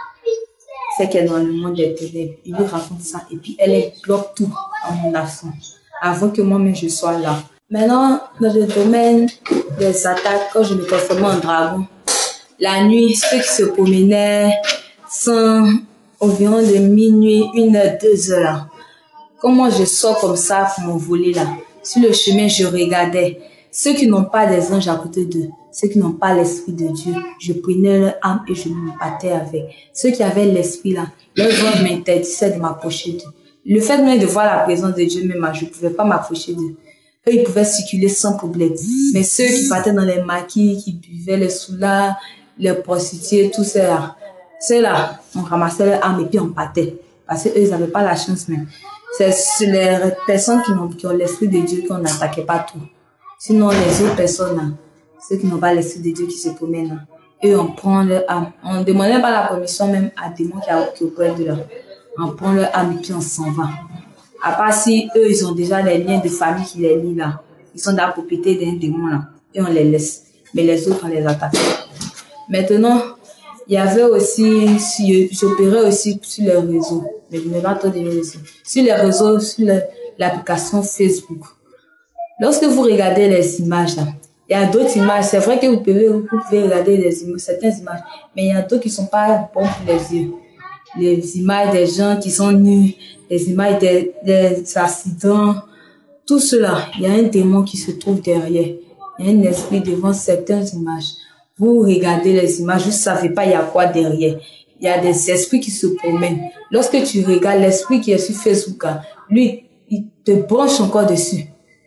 Speaker 2: C'est qu'elle est dans le monde des ténèbres. Il lui raconte ça et puis elle bloque tout en mon absence. Avant que moi-même je sois là. Maintenant, dans le domaine des attaques, quand je me transformais en dragon, la nuit, ceux qui se promenaient sont environ de minuit, 1h, 2h. Comment je sors comme ça pour m'envoler là? Sur le chemin, je regardais. Ceux qui n'ont pas des anges à côté d'eux, ceux qui n'ont pas l'esprit de Dieu, je prenais leur âme et je me battais avec. Ceux qui avaient l'esprit là, leurs anges m'interdisaient de m'approcher d'eux. Le fait même de voir la présence de Dieu, même je ne pouvais pas m'approcher d'eux. Eux, ils pouvaient circuler sans problème. Mais ceux qui partaient dans les maquis, qui buvaient les soulards, les prostituées, tout ça, ceux-là, on ramassait leur âme et puis on partait. Parce qu'eux, ils n'avaient pas la chance même. C'est les personnes qui ont l'esprit de Dieu qu'on n'attaquait pas tout. Sinon, les autres personnes, là, ceux qui n'ont pas l'esprit de Dieu qui se promènent, là, eux, on prend leur âme. On ne demandait pas la permission même à des démons qui opèrent de là. On prend leur âme et puis on s'en va. À part si eux, ils ont déjà les liens de famille qui les lient là. Ils sont dans la propriété d'un démon là. Et on les laisse. Mais les autres, on les attaque. Maintenant, il y avait aussi, j'opérais aussi sur les réseaux. Mais je ne vais pas trop dire ici. Sur les réseaux, sur l'application Facebook. Lorsque vous regardez les images là, il y a d'autres images. C'est vrai que vous pouvez regarder certaines images, mais il y a d'autres qui ne sont pas bonnes pour les yeux. Les images des gens qui sont nus, les images des accidents, tout cela, il y a un démon qui se trouve derrière. Il y a un esprit devant certaines images. Vous regardez les images, vous ne savez pas il y a quoi derrière. Il y a des esprits qui se promènent. Lorsque tu regardes l'esprit qui est sur Facebook, lui, il te branche encore dessus.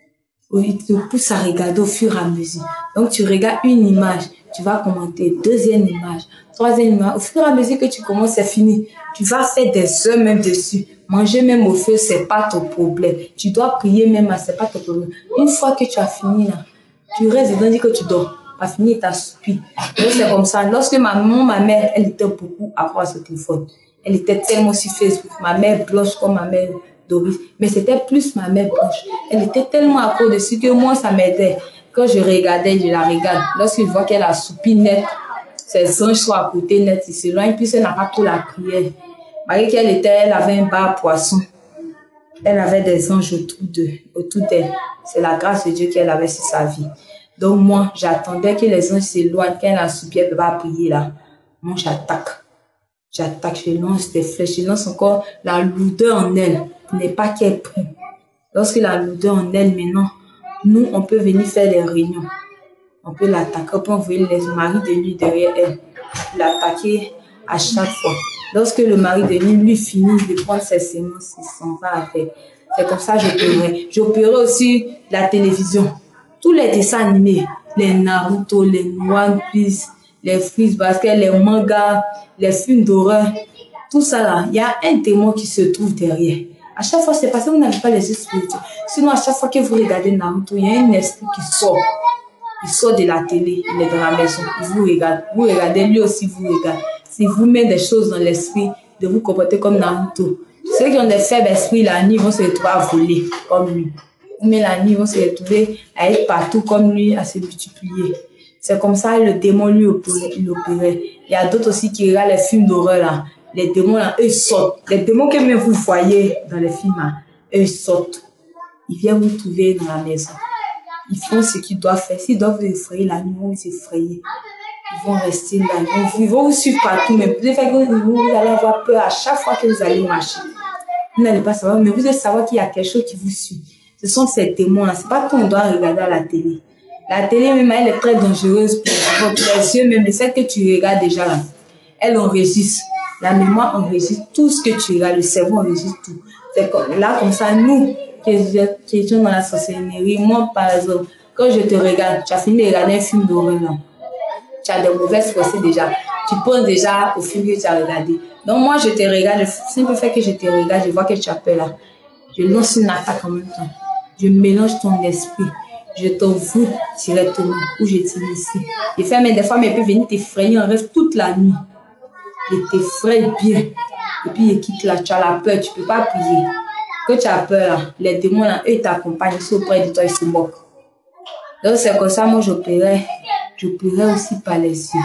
Speaker 2: Il te pousse à regarder au fur et à mesure. Donc, tu regardes une image, tu vas commenter, deuxième image, troisième image. Au fur et à mesure que tu commences, c'est fini. Tu vas faire des heures même dessus. Manger même au feu, c'est pas ton problème. Tu dois prier même, c'est pas ton problème. Une fois que tu as fini là, tu restes dedans, dis que tu dors. Pas fini, t'as soupir. Donc, c'est comme ça. Lorsque ma mère, elle était beaucoup accro à ce téléphone. Elle était tellement sur Facebook. Ma mère blanche comme ma mère Doris. Mais c'était plus ma mère Blanche. Elle était tellement accro dessus que moi, ça m'aidait. Quand je regardais, je la regarde. Lorsque je vois qu'elle a soupi net, ses anges sont à côté net, ils s'éloignent, puis elle n'a pas trop la prière. Malgré elle avait un bar à poisson. Elle avait des anges autour d'elle. C'est la grâce de Dieu qu'elle avait sur sa vie. Donc moi, j'attendais que les anges s'éloignent. Quand elle a soupi, elle ne peut pas prier là. Moi, j'attaque. J'attaque, je lance des flèches, je lance encore la lourdeur en elle. Ce n'est pas qu'elle prie. Lorsque la lourdeur en elle, maintenant, nous, on peut venir faire des réunions. On peut l'attaquer, on peut envoyer les maris de nuit derrière elle. L'attaquer à chaque fois. Lorsque le mari de nuit, lui, finit de prendre ses semences, il s'en va avec. C'est comme ça que j'opérais. J'opérais aussi la télévision. Tous les dessins animés, les Naruto, les One Piece, les Freeze Basket, les mangas, les films d'horreur, tout ça là, il y a un démon qui se trouve derrière. À chaque fois, c'est parce que vous n'avez pas les esprits. Sinon, à chaque fois que vous regardez Naruto, il y a un esprit qui sort. Il sort de la télé, il est dans la maison, il vous regarde. Vous regardez, lui aussi vous regarde. Si vous mettez des choses dans l'esprit, de vous comporter comme Naruto. Ceux qui ont des faibles esprits, la nuit, vont se retrouver à voler comme lui. Mais la nuit, vont se retrouver à être partout comme lui, à se multiplier. C'est comme ça que le démon lui opérait. Il y a d'autres aussi qui regardent les films d'horreur là. Les démons là, eux ils sortent. Les démons que même vous voyez dans les films là, eux ils sortent. Ils viennent vous trouver dans la maison. Ils font ce qu'ils doivent faire. S'ils doivent vous effrayer la nuit, ils vont vous effrayer. Ils vont rester là. Ils vont vous suivre partout. Mais vous allez avoir peur à chaque fois que vous allez marcher. Vous n'allez pas savoir, mais vous allez savoir qu'il y a quelque chose qui vous suit. Ce sont ces démons-là. C'est pas qu'on doit regarder à la télé. La télé même, elle est très dangereuse pour les yeux, même celle que tu regardes déjà là. Elle enregistre. La mémoire enregistre tout ce que tu regardes. Le cerveau enregistre tout. C'est comme, là, comme ça, nous, qui étions dans la sorcellerie, moi, par exemple, quand je te regarde, tu as fini de regarder un film d'horreur là. Tu as des mauvaises pensées déjà. Tu penses déjà au film que tu as regardé. Donc moi, je te regarde, le simple fait que je te regarde, je vois que tu as peur là. Je lance une attaque en même temps. Je mélange ton esprit. Je t'envoûte directement où je t'initie. Et fait, mais des fois, mais il peut venir t'effrayer en rêve toute la nuit. Il t'effraie bien. Et puis, il quitte là, tu as la peur, tu ne peux pas prier. Quand tu as peur, là, les démons, là, eux, ils t'accompagnent, ils sont auprès de toi, ils se moquent. Donc, c'est comme ça, moi, j'opérais aussi par les yeux.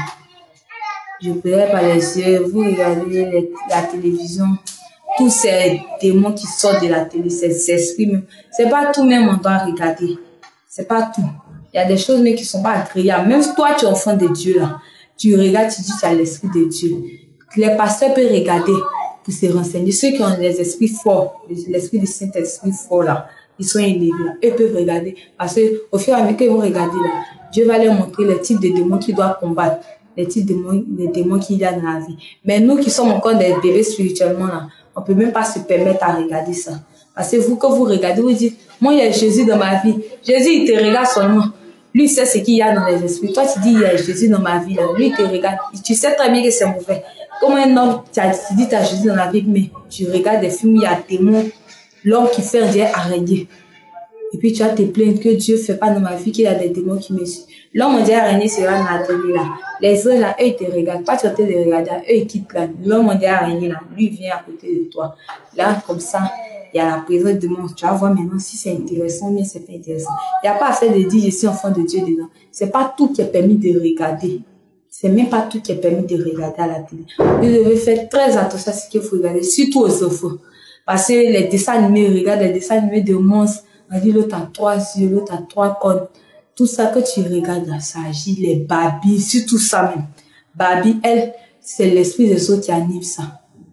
Speaker 2: J'opérais par les yeux. Vous regardez la télévision, tous ces démons qui sortent de la télé, ces esprits, c'est pas tout même on doit regarder. C'est pas tout. Il y a des choses mais qui sont pas agréables. Même toi, tu es enfant de Dieu, là. Tu regardes, tu dis, tu as l'esprit de Dieu. Les pasteurs peuvent regarder pour se renseigner. Ceux qui ont les esprits forts, l'esprit du Saint-Esprit fort, là, ils sont élevés, là. Eux peuvent regarder. Parce qu'au fur et à mesure qu'ils vont regarder, là, Dieu va leur montrer les types de démons qu'ils doivent combattre. Les types de démons qu'il y a dans la vie. Mais nous qui sommes encore des bébés spirituellement, là, on peut même pas se permettre à regarder ça. Parce que vous, quand vous regardez, vous dites, moi, il y a Jésus dans ma vie. Jésus, il te regarde seulement. Lui, il sait ce qu'il y a dans les esprits. Toi, tu dis, il y a Jésus dans ma vie. Là. Lui, il te regarde. Tu sais très bien que c'est mauvais. Comme un homme, tu dis, tu as Jésus dans la vie, mais tu regardes des films où il y a des démons. L'homme qui fait un dieu araignée. Et puis, tu vas te plaindre que Dieu ne fait pas dans ma vie, qu'il y a des démons qui me suivent. L'homme en dieu araignée sera dans la télé, là. Les autres, là, eux, ils te regardent. Pas tu vas te regarder. Eux, ils quittent là. L'homme en dieu araignée, là, lui, il vient à côté de toi. Là, comme ça. Il y a la présence de mon. Tu vas voir maintenant si c'est intéressant ou bien c'est pas intéressant. Il n'y a pas à faire de dire je suis enfant de Dieu dedans. C'est pas tout qui est permis de regarder. C'est même pas tout qui est permis de regarder à la télé. Vous devez faire très attention à ce qu'il faut regarder, surtout aux enfants. Parce que les dessins animés, regarde les dessins animés de monstres. On dit l'autre a 3 yeux, l'autre a 3 cornes. Tout ça que tu regardes là, ça agit, les Barbie, surtout ça même. Barbie, elle, c'est l'esprit des autres qui anime ça.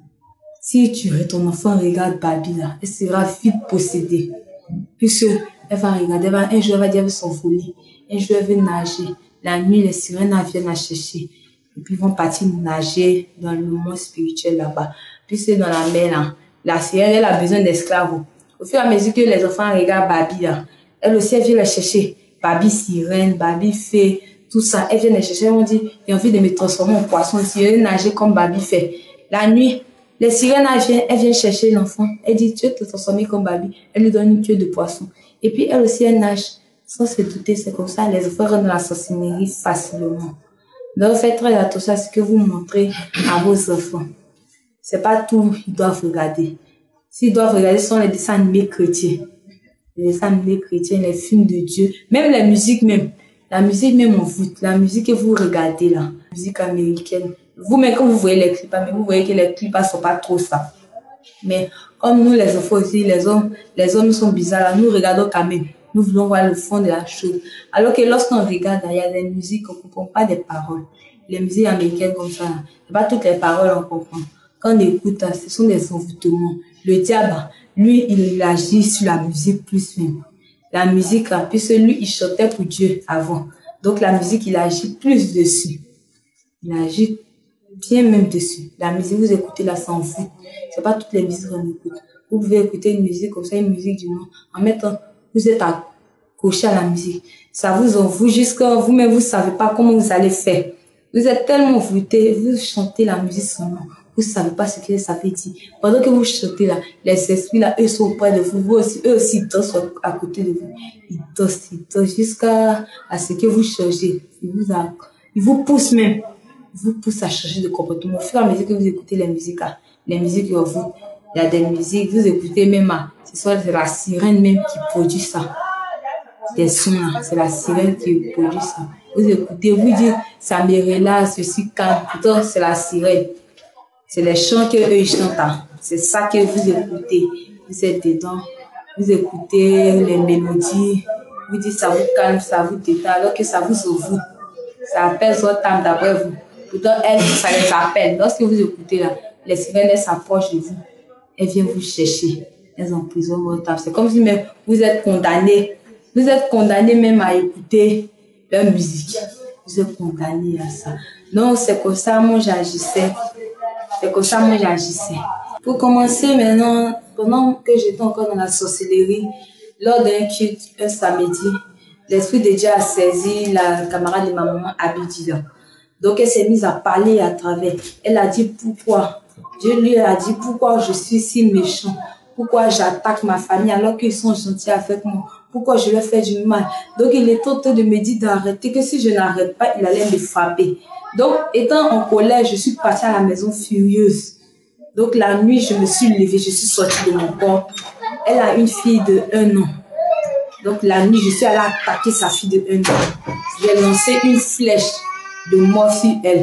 Speaker 2: Si ton enfant regarde Barbie là, elle sera vite possédée. Puisque elle va regarder, un jour elle va dire elle veut s'envoler, un jour elle veut nager. La nuit, les sirènes viennent la chercher. Et puis ils vont partir nager dans le monde spirituel là-bas. Puisque dans la mer là, la sirène elle a besoin d'esclaves. Au fur et à mesure que les enfants regardent Barbie là, elle aussi elle vient la chercher. Barbie sirène, Barbie fée, tout ça, elle vient la chercher. Elles vont dire j'ai envie de me transformer en poisson, si je veux nager comme Barbie fait. La nuit, les sirènes, elles viennent chercher l'enfant. Elle dit, tu veux te transformer comme Barbie. Elle lui donne une queue de poisson. Et puis, elle aussi, elle nage. Sans se douter, c'est comme ça, les enfants rentrent dans la sorcellerie facilement. Donc, faites très attention à ce que vous montrez à vos enfants. C'est pas tout, ils doivent regarder. S'ils doivent regarder, ce sont les dessins animés chrétiens. Les dessins animés chrétiens, les films de Dieu, même la musique même. La musique même en vous, la musique que vous regardez là, la musique américaine. Vous-même, quand vous voyez les clips, mais vous voyez que les clips ne sont pas trop ça. Mais comme nous, les enfants aussi, les hommes sont bizarres là, nous regardons quand même. Nous voulons voir le fond de la chose. Alors que lorsqu'on regarde, il y a des musiques, on ne comprend pas des paroles. Les musiques américaines comme ça, pas toutes les paroles on comprend. Quand on écoute, ce sont des envoûtements. Le diable, lui, il agit sur la musique plus même. La musique, puisque lui, il chantait pour Dieu avant. Donc la musique, il agit plus dessus. Il agit bien même dessus. La musique, vous écoutez là sans vous. C'est pas toutes les musiques qu'on écoute. Vous pouvez écouter une musique comme ça, une musique du monde. En mettant, vous êtes accroché à la musique. Ça vous envoûte jusqu'à vous-même, vous savez pas comment vous allez faire. Vous êtes tellement envoûté, vous chantez la musique seulement. Vous savez pas ce que ça veut dire. Pendant que vous chantez là, les esprits là, eux sont près de vous. Eux aussi, ils dansent à côté de vous. Ils dansent jusqu'à ce que vous changez. Ils vous poussent même. Ils vous poussent à changer de comportement. Au fur et à mesure que vous écoutez les musiques là, les musiques que vous, il y a des musiques, vous écoutez même, c'est la sirène même qui produit ça. Des sons là, c'est la sirène qui produit ça. Vous écoutez, vous dites, ça me relâche, ceci, calme. Pourtant, c'est la sirène. C'est les chants qu'eux ils chantent. C'est ça que vous écoutez. Vous êtes dedans. Vous écoutez les mélodies. Vous dites ça vous calme, ça vous détend, alors que ça vous envoûte. Ça appelle votre âme d'après vous. Pourtant, elles, ça les appelle. Lorsque vous écoutez là, les sirènes, elles s'approchent de vous. Elles viennent vous chercher. Elles emprisonnent votre âme. C'est comme si même vous êtes condamné. Vous êtes condamné même à écouter leur musique. Vous êtes condamné à ça. Non, c'est comme ça, moi, j'agissais. C'est comme ça, moi, j'agissais. Pour commencer, maintenant, pendant que j'étais encore dans la sorcellerie, lors d'un culte, un samedi, l'Esprit de Dieu a saisi la camarade de ma maman, Abidila. Donc, elle s'est mise à parler à travers. Elle a dit pourquoi. Dieu lui a dit pourquoi je suis si méchant. Pourquoi j'attaque ma famille alors qu'ils sont gentils avec moi. Pourquoi je leur fais du mal. Donc, il est temps de me dire d'arrêter, que si je n'arrête pas, il allait me frapper. Donc, étant en colère, je suis partie à la maison furieuse. Donc, la nuit, je me suis levée, je suis sortie de mon corps. Elle a une fille de 1 an. Donc, la nuit, je suis allée attaquer sa fille de 1 an. J'ai lancé une flèche de mort sur elle.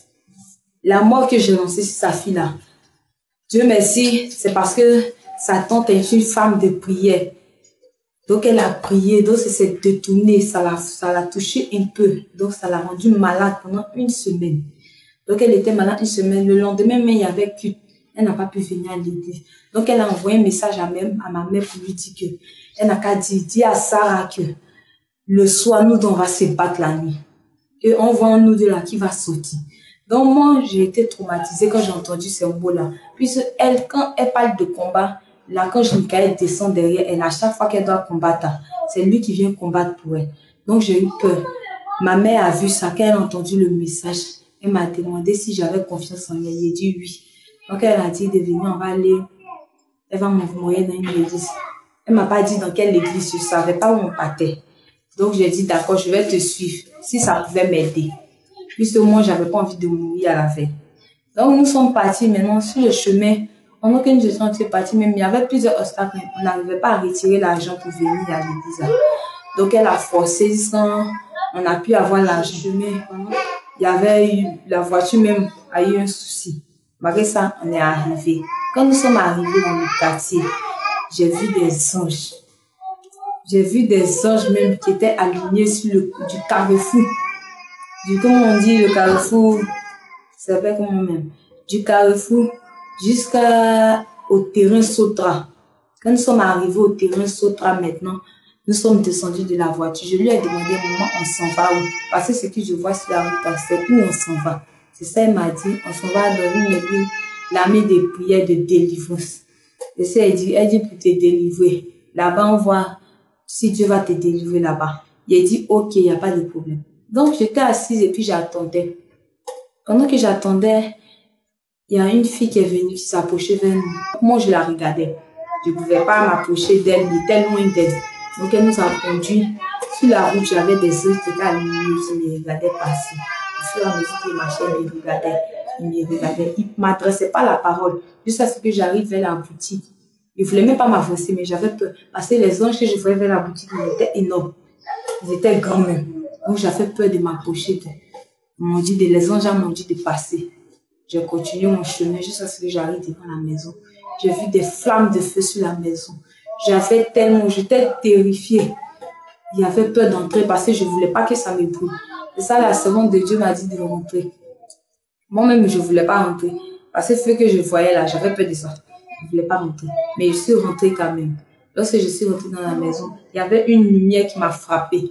Speaker 2: La mort que j'ai lancée sur sa fille-là. Dieu merci, c'est parce que sa tante est une femme de prière. Donc, elle a prié, donc ça s'est détourné, ça l'a touché un peu. Donc, ça l'a rendue malade pendant 1 semaine. Donc, elle était malade 1 semaine. Le lendemain, mais il y avait culte. Elle n'a pas pu venir à l'église. Donc, elle a envoyé un message à ma mère pour lui dire que, elle n'a qu'à dire à Sarah que le soir, nous, on va se battre la nuit. Et on voit nous deux là qui va sortir. Donc, moi, j'ai été traumatisée quand j'ai entendu ces mots-là. Puisque elle, quand elle parle de combat, l'archange Michael descend derrière elle. À chaque fois qu'elle doit combattre, c'est lui qui vient combattre pour elle. Donc, j'ai eu peur. Ma mère a vu ça, quand elle a entendu le message. Elle m'a demandé si j'avais confiance en elle. J'ai dit oui. Donc, elle a dit de venir, on va aller. Elle va m'envoyer dans une église. Elle m'a pas dit dans quelle église, je savais pas où on partait. Donc, j'ai dit d'accord, je vais te suivre. Si ça pouvait m'aider. Puisque moi, j'avais pas envie de mourir à la veille. Donc, nous sommes partis maintenant sur le chemin. Pendant que nous étions partis, même il y avait plusieurs obstacles. On n'arrivait pas à retirer l'argent pour venir à l'église. Donc, elle a forcé sans on a pu avoir l'argent. Il y avait eu, la voiture même a eu un souci. Malgré ça, on est arrivé. Quand nous sommes arrivés dans le quartier, j'ai vu des anges. J'ai vu des anges même qui étaient alignés sur du carrefour. Comment on dit le carrefour? Ça s'appelle comment même? Du carrefour jusqu'au terrain Sotra. Quand nous sommes arrivés au terrain Sotra maintenant, nous sommes descendus de la voiture. Je lui ai demandé, maman, on s'en va où? Parce que ce que je vois sur la route, c'est où on s'en va. C'est ça, elle m'a dit, on s'en va dans une église, l'armée des prières de délivrance. Et ça, elle dit pour te délivrer. Là-bas, on voit si Dieu va te délivrer là-bas. Il a dit, ok, il n'y a pas de problème. Donc, j'étais assise et puis j'attendais. Pendant que j'attendais, il y a une fille qui est venue, qui s'approchait vers nous. Moi, je la regardais. Je ne pouvais pas m'approcher d'elle, elle était loin d'elle. Donc, elle nous a conduits. Sur la route, j'avais des œufs qui étaient alignés, qui me regardaient passer. Au fur et à mesure qu'il marchait, il me regardait. Il ne m'adressait pas la parole. Jusqu'à ce que j'arrive vers la boutique. Ils ne voulaient même pas m'avancer, mais j'avais peur. Parce que les anges que je voyais vers la boutique, ils étaient énormes. Ils étaient grands même. Donc j'avais peur de m'approcher. Les anges m'ont dit de passer. J'ai continué mon chemin jusqu'à ce que j'arrive devant la maison. J'ai vu des flammes de feu sur la maison. J'étais terrifiée. J'avais peur d'entrer parce que je ne voulais pas que ça me brûle. C'est ça, la servante de Dieu m'a dit de rentrer. Moi-même, je ne voulais pas rentrer. Parce que ce que je voyais là, j'avais peur de ça. Je ne voulais pas rentrer. Mais je suis rentrée quand même. Lorsque je suis rentrée dans la maison, il y avait une lumière qui m'a frappée.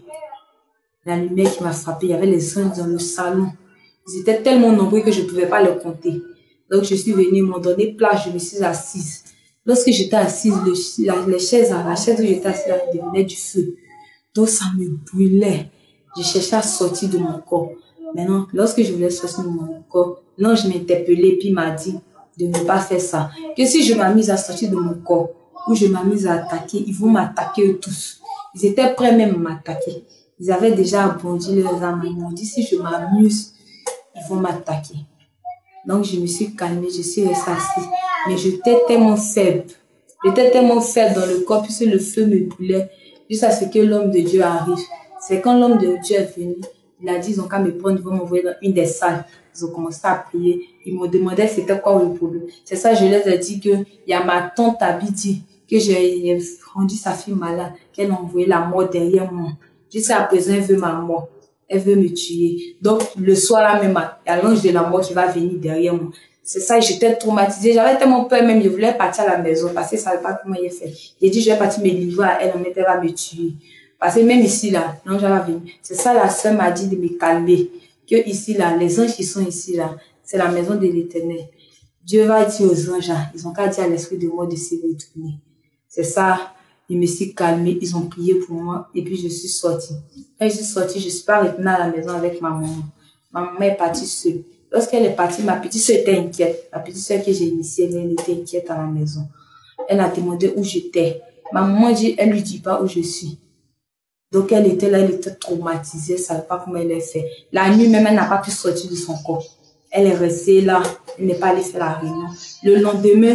Speaker 2: La lumière qui m'a frappée, il y avait les anges dans le salon. Ils étaient tellement nombreux que je ne pouvais pas les compter. Donc, je suis venue, ils m'ont donné place, je me suis assise. Lorsque j'étais assise, la chaise où j'étais assise, elle devenait du feu. Donc, ça me brûlait. Je cherchais à sortir de mon corps. Maintenant, lorsque je voulais sortir de mon corps, l'ange m'a interpellé puis m'a dit de ne pas faire ça. Que si je m'amuse à sortir de mon corps ou je m'amuse à attaquer, ils vont m'attaquer eux tous. Ils étaient prêts même à m'attaquer. Ils avaient déjà abondi leurs armes. Ils m'ont dit si je m'amuse, ils vont m'attaquer. Donc, je me suis calmée, je suis restée assise. Mais j'étais tellement faible. J'étais tellement faible dans le corps puisque le feu me brûlait jusqu'à ce que l'homme de Dieu arrive. C'est quand l'homme de Dieu est venu, il a dit ils ont qu'à me prendre, ils vont m'envoyer dans une des salles. Ils ont commencé à prier. Ils m'ont demandé c'était quoi le problème. C'est ça, je leur ai dit qu'il y a ma tante Abidi, que j'ai rendu sa fille malade, qu'elle a envoyé la mort derrière moi. Jusqu'à présent, elle veut ma mort. Elle veut me tuer. Donc, le soir là même, il y a l'ange de la mort qui va venir derrière moi. C'est ça, j'étais traumatisée. J'avais tellement peur même, je voulais partir à la maison parce que ça ne savait pas comment il est fait. J'ai dit, je vais partir me livrer à elle, elle va me tuer. Parce que même ici là, l'ange va venir. C'est ça, la sœur m'a dit de me calmer. Que ici là, les anges qui sont ici là, c'est la maison de l'Éternel. Dieu va dire aux anges, ils ont qu'à dire à l'esprit de mort de se retourner. C'est ça. Je me suis calmée, ils ont prié pour moi et puis je suis sortie. Quand je suis sortie, je ne suis pas retournée à la maison avec ma maman. Ma maman est partie seule. Lorsqu'elle est partie, ma petite soeur était inquiète. La petite soeur que j'ai initiée, elle était inquiète à la maison. Elle a demandé où j'étais. Ma maman dit, elle lui dit pas où je suis. Donc elle était là, elle était traumatisée, elle ne savait pas comment elle est fait. La nuit même, elle n'a pas pu sortir de son corps. Elle est restée là, elle n'est pas allée faire la réunion. Le lendemain,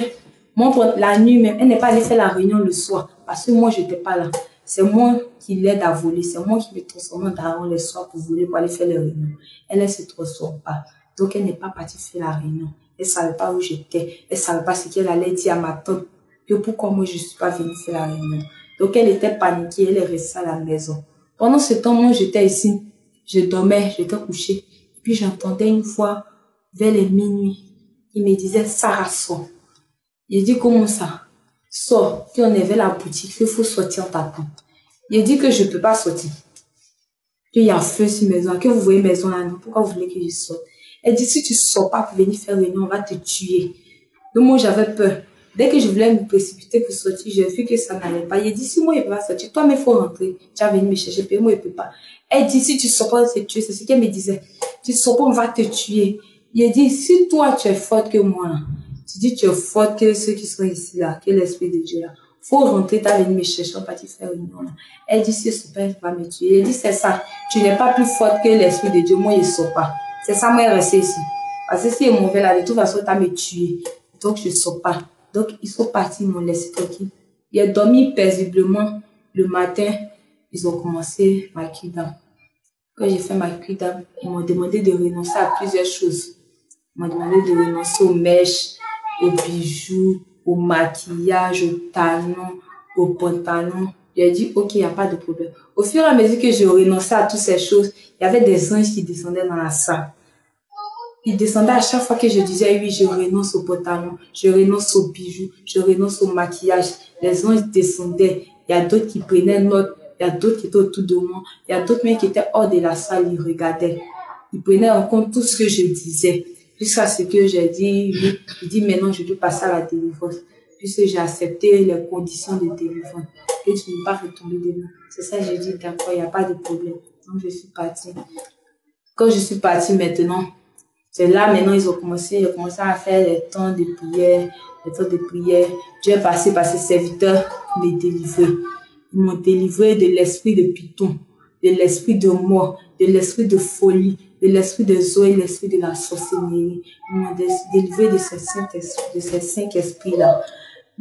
Speaker 2: la nuit même, elle n'est pas allée faire la réunion le soir. Parce que moi, je n'étais pas là. C'est moi qui l'aide à voler. C'est moi qui me transforme en daron le soir pour voler, pour aller faire les réunions. Elle ne se transforme pas. Donc, elle n'est pas partie faire la réunion. Elle ne savait pas où j'étais. Elle ne savait pas ce qu'elle allait dire à ma tante. Que pourquoi moi, je ne suis pas venue faire la réunion. Donc, elle était paniquée. Elle est restée à la maison. Pendant ce temps, moi, j'étais ici. Je dormais, j'étais couchée. Puis, j'entendais une fois, vers les minuit, il me disait, Sarah, sort. Il dit, comment ça? Sors, puis on est vers la boutique, il faut sortir en t'attendant. Il dit que je ne peux pas sortir. Qu'il y a feu sur maison, que vous voyez maison là, non? Pourquoi vous voulez que je sorte? Elle dit, si tu ne sors pas pour venir faire réunion, on va te tuer. Donc moi, j'avais peur. Dès que je voulais me précipiter pour sortir, j'ai vu que ça n'allait pas. Il dit, si moi, je ne peux pas sortir, toi, mais il faut rentrer. Tu vas venir me chercher, puis moi, je ne peux pas. Elle dit, si tu ne sors pas, on va te tuer. C'est ce qu'elle me disait. Tu ne sors pas, on va te tuer. Il dit, si toi, tu es forte que moi, là, tu dis, tu es forte que ceux qui sont ici, là, que l'Esprit de Dieu, là. Faut rentrer, t'as venu me chercher, on va te faire une là. Elle dit, si ce père va me tuer. Elle dit, c'est ça. Tu n'es pas plus forte que l'Esprit de Dieu. Moi, je ne sors pas. C'est ça, moi, je reste ici. Parce que si il est mauvais là, de toute façon, t'as me tuer. Donc, je ne sors pas. Donc, ils sont partis, ils m'ont laissé tranquille. Il a dormi paisiblement. Le matin, ils ont commencé ma kidam. Quand j'ai fait ma kidam, ils m'ont demandé de renoncer à plusieurs choses. Ils m'ont demandé de renoncer aux mèches, aux bijoux, au maquillage, aux talons, aux pantalons. J'ai dit, ok, il n'y a pas de problème. Au fur et à mesure que je renonçais à toutes ces choses, il y avait des anges qui descendaient dans la salle. Ils descendaient à chaque fois que je disais, oui, je renonce aux pantalons, je renonce aux bijoux, je renonce au maquillage. Les anges descendaient. Il y a d'autres qui prenaient note, il y a d'autres qui étaient autour de moi, il y a d'autres même qui étaient hors de la salle, ils regardaient. Ils prenaient en compte tout ce que je disais. Jusqu'à ce que j'ai dit, oui, je dis maintenant je dois passer à la délivrance. Puisque j'ai accepté les conditions de délivrance. Et tu ne peux pas retomber dedans. C'est ça, j'ai dit, d'accord, il n'y a pas de problème. Donc je suis partie. Quand je suis partie maintenant, c'est là maintenant ils ont commencé à faire les temps de prière, les temps de prière. Dieu est passé par ses serviteurs pour me délivrer. Ils m'ont délivré de l'esprit de python, de l'esprit de mort, de l'esprit de folie, de l'esprit de Zoé, l'esprit de la sorcellerie. Ils m'ont délivré de ces cinq esprits-là.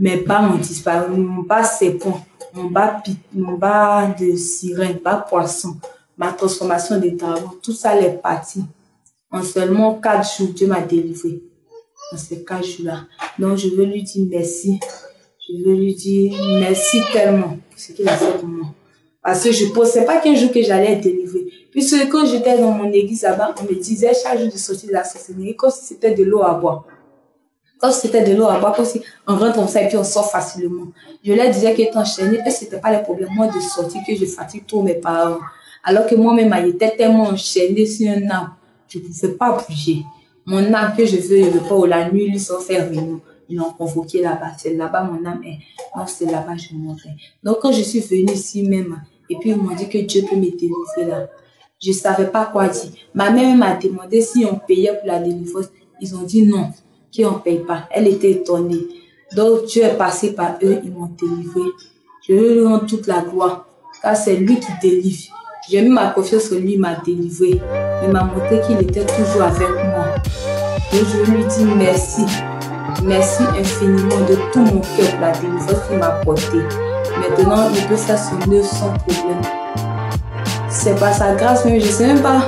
Speaker 2: mes bas ont disparu. Mon bas serpent, mon bas de sirène, bas poisson, ma transformation de dragon, tout ça est parti. En seulement 4 jours, Dieu m'a délivré. Dans ces 4 jours-là. Donc, je veux lui dire merci. Je veux lui dire merci tellement pour ce qu'il a fait pour moi. Parce que je ne pensais pas qu'un jour que j'allais être délivrée. Puisque quand j'étais dans mon église là-bas, on me disait chaque jour de sortir de la sorcellerie comme si c'était de l'eau à boire. Comme si c'était de l'eau à boire, comme si on rentre comme ça et puis on sort facilement. Je leur disais qu'être enchaîné, ce n'était pas le problème, moi, de sortir, que je fatigue trop mes parents. Alors que moi-même, j'étais tellement enchaînée sur un arbre, je ne pouvais pas bouger. Mon âme que je veux pas, ou la nuit, ils sont fait réunion. Ils l'ont convoqué là-bas. C'est là-bas mon âme est. Non, c'est là-bas je mourrai. Donc, quand je suis venue ici même, et puis ils m'ont dit que Dieu peut me délivrer là, je ne savais pas quoi dire. Ma mère m'a demandé si on payait pour la délivrance. Ils ont dit non, qu'on ne paye pas. Elle était étonnée. Donc, Dieu est passé par eux, ils m'ont délivré. Je lui rends toute la gloire, car c'est lui qui délivre. J'ai mis ma confiance que lui m'a délivré. Il m'a montré qu'il était toujours avec moi. Et je lui dis merci. Merci infiniment de tout mon cœur pour la délivrance qu'il m'a apportée. Maintenant, il peut faire son œuvre sans problème. C'est par sa grâce, mais je ne sais même pas.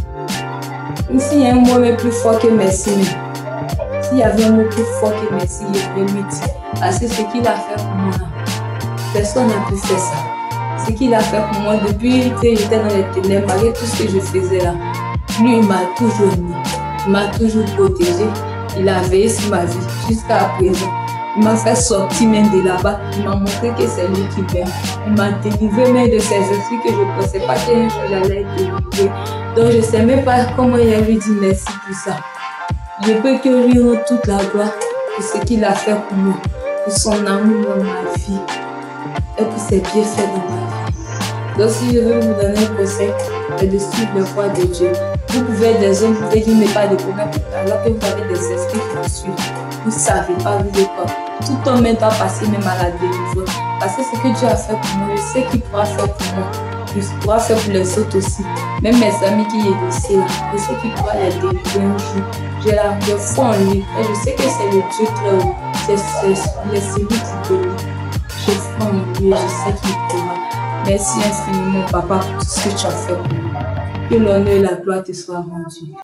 Speaker 2: S'il y a un mot même plus fort que merci, mais s'il y avait un mot plus fort que merci, je vais lui dire. Parce que ce qu'il a fait pour moi, personne n'a pu faire ça. Ce qu'il a fait pour moi depuis que j'étais dans les ténèbres, malgré tout ce que je faisais là, lui, il m'a toujours mis. Il m'a toujours protégé. Il a veillé sur ma vie jusqu'à présent. Il m'a fait sortir même de là-bas. Il m'a montré que c'est lui qui m'aime. Il m'a délivré même de ces esprits que je ne pensais pas qu'un jour j'allais être délivré. Donc je ne sais même pas comment il a lui dit merci pour ça. Je peux que lui rendre toute la gloire pour ce qu'il a fait pour moi, pour son amour dans ma vie et pour ses bienfaits dans ma vie. Donc si je veux vous donner un conseil, c'est de suivre le voie de Dieu. Vous pouvez être des hommes, vous pouvez qu'il n'y ait pas de problème, alors que vous avez des esprits qui vous suivent. Vous ne savez pas, vous êtes pas. Tout homme doit passer même à la délivrance. Parce que ce que Dieu a fait pour moi, je sais qu'il pourra faire pour moi. Il pourra faire pour les autres aussi. Même mes amis qui sont ici là, je sais qu'il pourra les délivrer un jour. J'ai la foi en lui. Et je sais que c'est le Dieu très haut. C'est celui qui délivre. Je crois en lui et je sais qu'il pourra. Merci infiniment, papa, pour tout ce que tu as fait pour moi. Que l'honneur et la gloire te soient rendus.